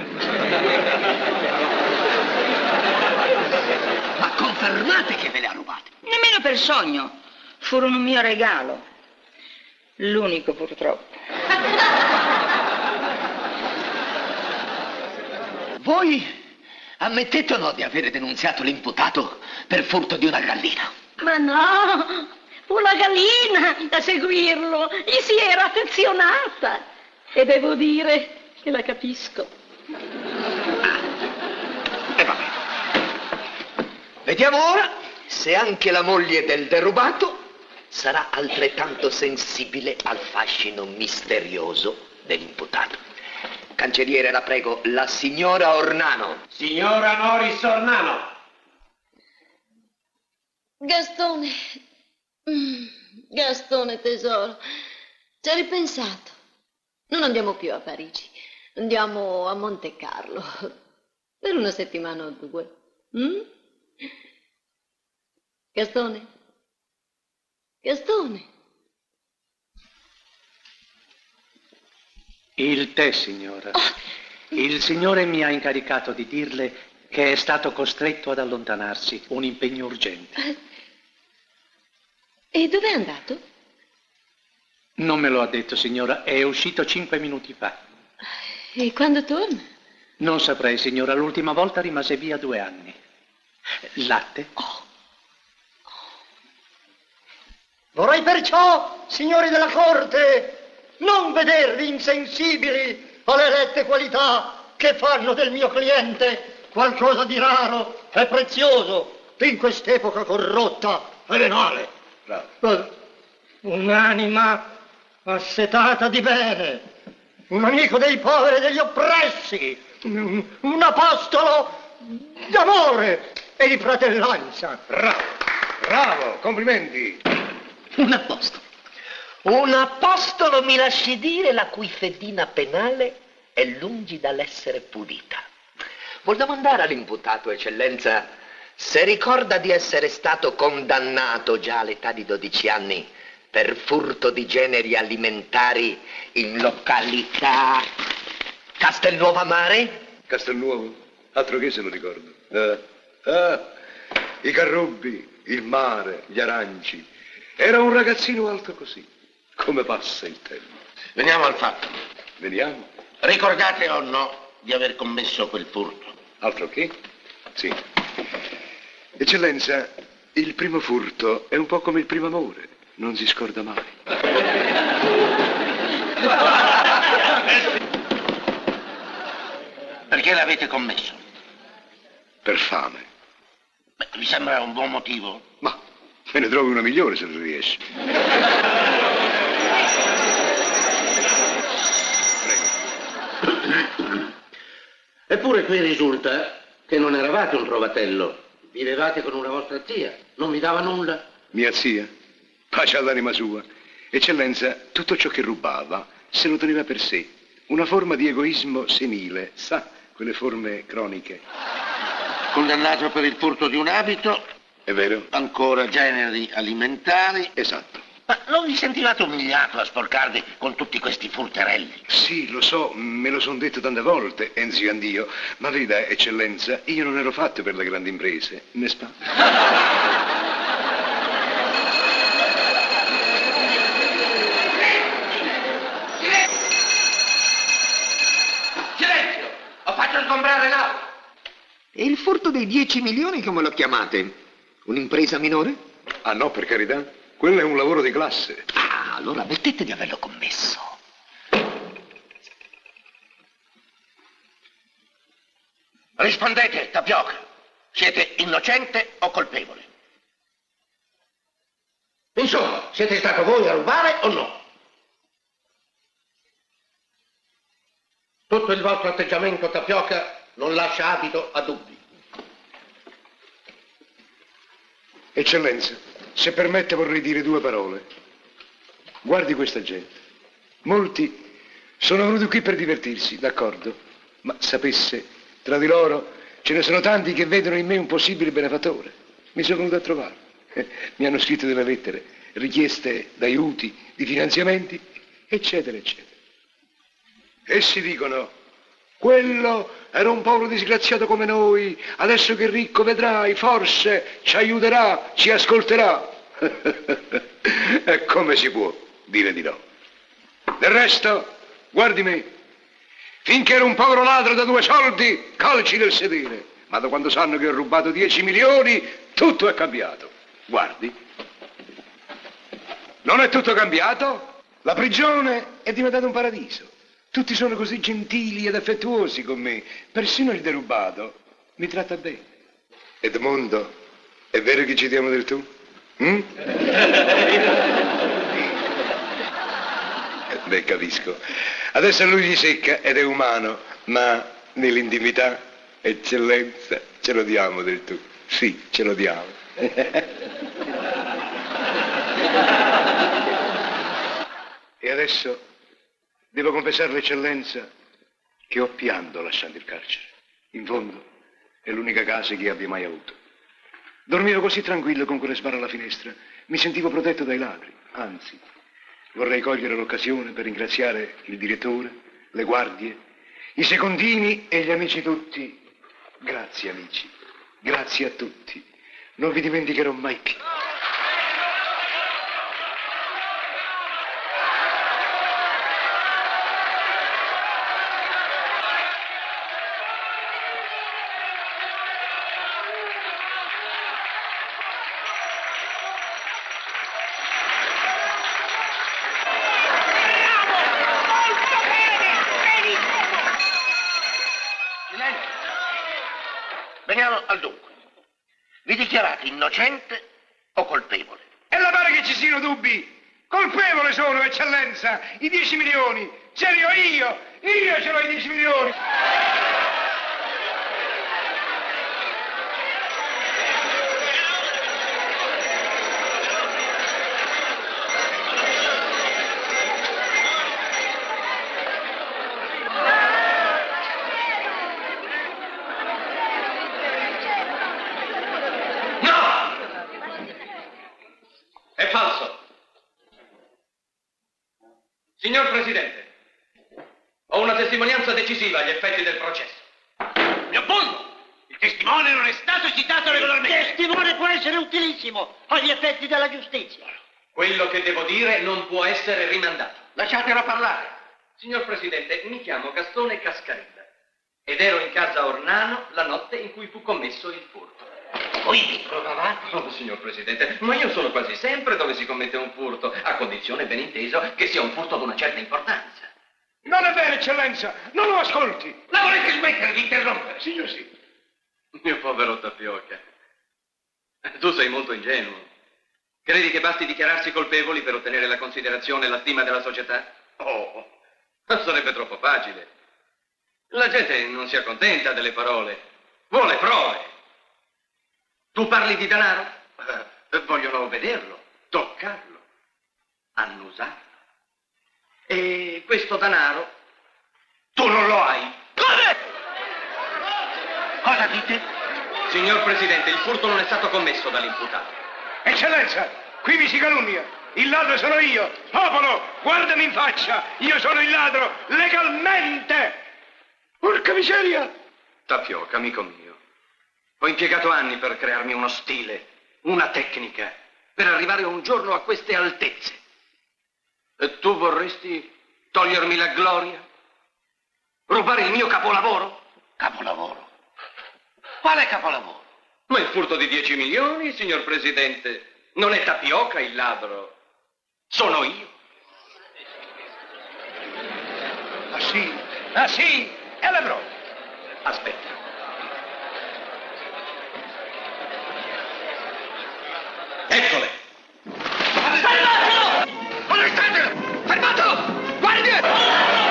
Ma confermate che ve le ha rubate? Nemmeno per sogno. Furono un mio regalo. L'unico, purtroppo. Voi ammettete o no di avere denunziato l'imputato per furto di una gallina? Ma no, fu la gallina a seguirlo, gli si era affezionata. E devo dire che la capisco. E va bene. Vediamo ora se anche la moglie del derubato sarà altrettanto sensibile al fascino misterioso dell'imputato. Cancelliere, la prego, la signora Ornano. Signora Noris Ornano. Gastone, mm, Gastone tesoro, ci hai ripensato? Non andiamo più a Parigi, andiamo a Monte Carlo per una settimana o due. Mm? Gastone? Gastone? Il tè, signora. Il Signore mi ha incaricato di dirle che è stato costretto ad allontanarsi, un impegno urgente. E dove è andato? Non me lo ha detto, signora, è uscito cinque minuti fa. E quando torna? Non saprei, signora, l'ultima volta rimase via due anni. Latte? Oh. Vorrei perciò, signori della corte, non vedervi insensibili alle rette qualità che fanno del mio cliente qualcosa di raro e prezioso in quest'epoca corrotta è venale. Bravo. Un'anima assetata di bene, un amico dei poveri e degli oppressi, un, un apostolo d'amore e di fratellanza. Bravo, bravo, complimenti. Un apostolo. Un apostolo, mi lasci dire, la cui fedina penale è lungi dall'essere pulita. Vuol domandare all'imputato, eccellenza, se ricorda di essere stato condannato già all'età di dodici anni per furto di generi alimentari in località Castelnuovo a Mare? Castelnuovo? Altro che se lo ricordo. Eh, eh, i carrubbi, il mare, gli aranci. Era un ragazzino alto così. Come passa il tempo. Veniamo al fatto. Veniamo. Ricordate o no di aver commesso quel furto? Altro che? Sì. Eccellenza, il primo furto è un po' come il primo amore. Non si scorda mai. Perché l'avete commesso? Per fame. Beh, vi sembra un buon motivo? Ma me ne trovi una migliore se non riesci. Eppure qui risulta che non eravate un trovatello. Vivevate con una vostra zia. Non vi dava nulla. Mia zia? Pace all'anima sua. Eccellenza, tutto ciò che rubava se lo teneva per sé. Una forma di egoismo senile, sa, quelle forme croniche. Condannato per il furto di un abito. È vero? Ancora generi alimentari. Esatto. Ma non vi sentivate umiliato a sporcarvi con tutti questi furterelli? Sì, lo so, me lo son detto tante volte, Enzio Andio, ma veda, eccellenza, io non ero fatto per le grandi imprese, ne spa. Silenzio! Ho fatto sgombrare l'aula! E il furto dei dieci milioni come lo chiamate? Un'impresa minore? Ah no, per carità. Quello è un lavoro di classe. Ah, allora ammettete di averlo commesso. Rispondete, Tapioca. Siete innocente o colpevole? Insomma, siete stato voi a rubare o no? Tutto il vostro atteggiamento, Tapioca, non lascia adito a dubbi. Eccellenza, se permette vorrei dire due parole. Guardi questa gente. Molti sono venuti qui per divertirsi, d'accordo, ma sapesse, tra di loro ce ne sono tanti che vedono in me un possibile benefattore. Mi sono venuto a trovare. Eh, mi hanno scritto delle lettere, richieste d'aiuti, di finanziamenti, eccetera, eccetera. Essi dicono: quello era un povero disgraziato come noi, adesso che è ricco vedrai, forse ci aiuterà, ci ascolterà. E come si può dire di no? Del resto, guardi me, finché ero un povero ladro da due soldi, calci nel sedere, ma da quando sanno che ho rubato dieci milioni, tutto è cambiato. Guardi, non è tutto cambiato? La prigione è diventata un paradiso. Tutti sono così gentili ed affettuosi con me. Persino il derubato mi tratta bene. Edmondo, è vero che ci diamo del tu? Mm? Beh, capisco. Adesso a lui gli secca ed è umano, ma nell'intimità, eccellenza, ce lo diamo del tu. Sì, ce lo diamo. E adesso devo confessare l'eccellenza che ho pianto lasciando il carcere. In fondo è l'unica casa che abbia mai avuto. Dormivo così tranquillo con quelle sbarre alla finestra. Mi sentivo protetto dai ladri. Anzi, vorrei cogliere l'occasione per ringraziare il direttore, le guardie, i secondini e gli amici tutti. Grazie amici, grazie a tutti. Non vi dimenticherò mai più. Veniamo al dunque. Vi dichiarate innocente o colpevole? E la pare che ci siano dubbi? Colpevole sono, eccellenza, i dieci milioni. Ce li ho io, io ce l'ho i dieci milioni. È falso. Signor Presidente, ho una testimonianza decisiva agli effetti del processo. Mi oppongo! Il testimone non è stato citato regolarmente. Il testimone può essere utilissimo agli effetti della giustizia. Quello che devo dire non può essere rimandato. Lasciatelo parlare. Signor Presidente, mi chiamo Gastone Cascarilla ed ero in casa Ornano la notte in cui fu commesso il furto. Voi vi trovavate? Oh, signor Presidente, ma io sono quasi sempre dove si commette un furto, a condizione, ben inteso, che sia un furto di una certa importanza. Non è vero, eccellenza, non lo ascolti. La volete smettere di interrompere? Signor sì. Mio povero Tapioca, tu sei molto ingenuo. Credi che basti dichiararsi colpevoli per ottenere la considerazione e la stima della società? Oh, sarebbe troppo facile. La gente non si accontenta delle parole, vuole prove. Tu parli di denaro? Eh, vogliono vederlo, toccarlo, annusarlo. E questo denaro tu non lo hai. Come? Cosa dite? Signor Presidente, il furto non è stato commesso dall'imputato. Eccellenza, qui mi si calunnia. Il ladro sono io. Popolo, guardami in faccia. Io sono il ladro, legalmente. Porca miseria. Tapioca, amico mio. Ho impiegato anni per crearmi uno stile, una tecnica, per arrivare un giorno a queste altezze. E tu vorresti togliermi la gloria? Rubare il mio capolavoro? Capolavoro? Quale capolavoro? Ma il furto di dieci milioni, signor Presidente, non è Tapioca il ladro, sono io. Ah sì? Ah sì? E la prova? Aspetta. Eccole! Fermatelo! Arrestatelo! Fermatelo! Guardi!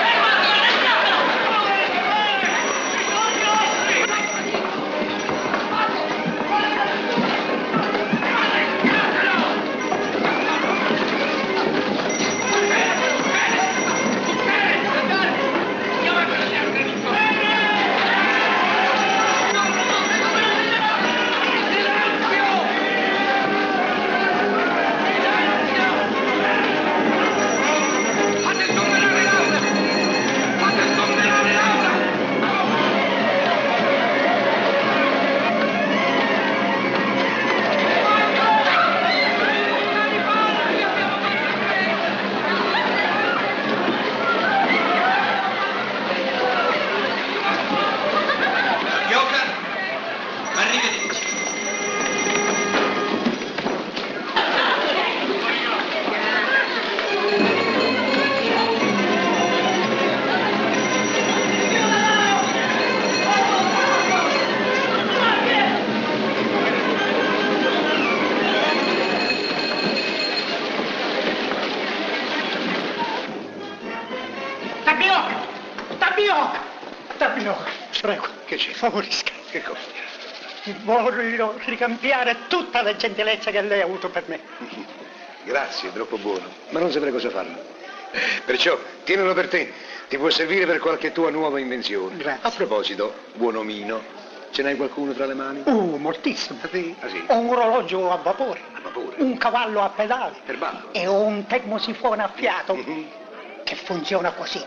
Favorisca. Che cosa? Voglio ricambiare tutta la gentilezza che lei ha avuto per me. Grazie, è troppo buono, ma non saprei cosa farlo. Perciò, tienilo per te, ti può servire per qualche tua nuova invenzione. Grazie. A proposito, buon omino, ce n'hai qualcuno tra le mani? Uh, moltissimo. Ah, sì? Ah, sì? Ho un orologio a vapore. A vapore? Un cavallo a pedali. Per ballo? E ho un termosifone a fiato Mm-hmm. che funziona così.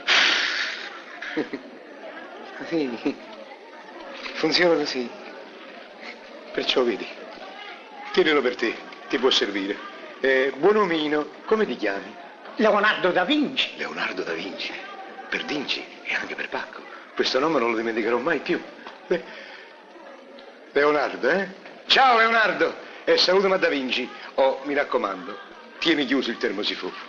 Sì. Funziona così. Perciò vedi, tienilo per te, ti può servire. Eh, buon omino, come ti chiami? Leonardo da Vinci. Leonardo da Vinci. Per Dinci e anche per Pacco. Questo nome non lo dimenticherò mai più. Eh, Leonardo, eh? Ciao Leonardo! E salutami a Da Vinci. Oh, mi raccomando, tieni chiuso il termosifone.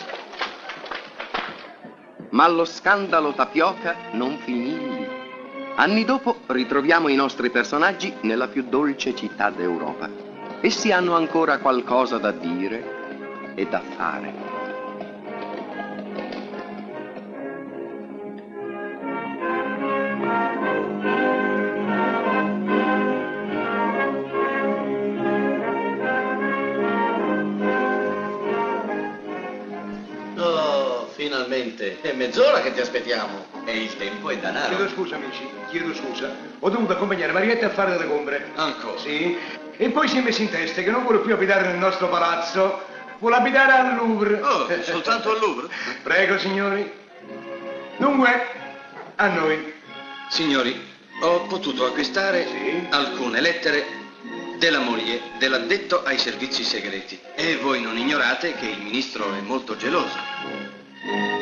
Ma lo scandalo Tapioca non finì lì. Anni dopo ritroviamo i nostri personaggi nella più dolce città d'Europa. Essi hanno ancora qualcosa da dire e da fare. Finalmente, è mezz'ora che ti aspettiamo e il tempo è denaro. Chiedo scusa, amici, chiedo scusa. Ho dovuto accompagnare Marietta a fare delle compere. Ancora? Sì. E poi si è messo in testa che non vuole più abitare nel nostro palazzo, vuole abitare al Louvre. Oh, soltanto al Louvre? Prego, signori. Dunque, a noi. Signori, ho potuto acquistare sì. alcune lettere della moglie dell'addetto ai servizi segreti. E voi non ignorate che il ministro è molto geloso.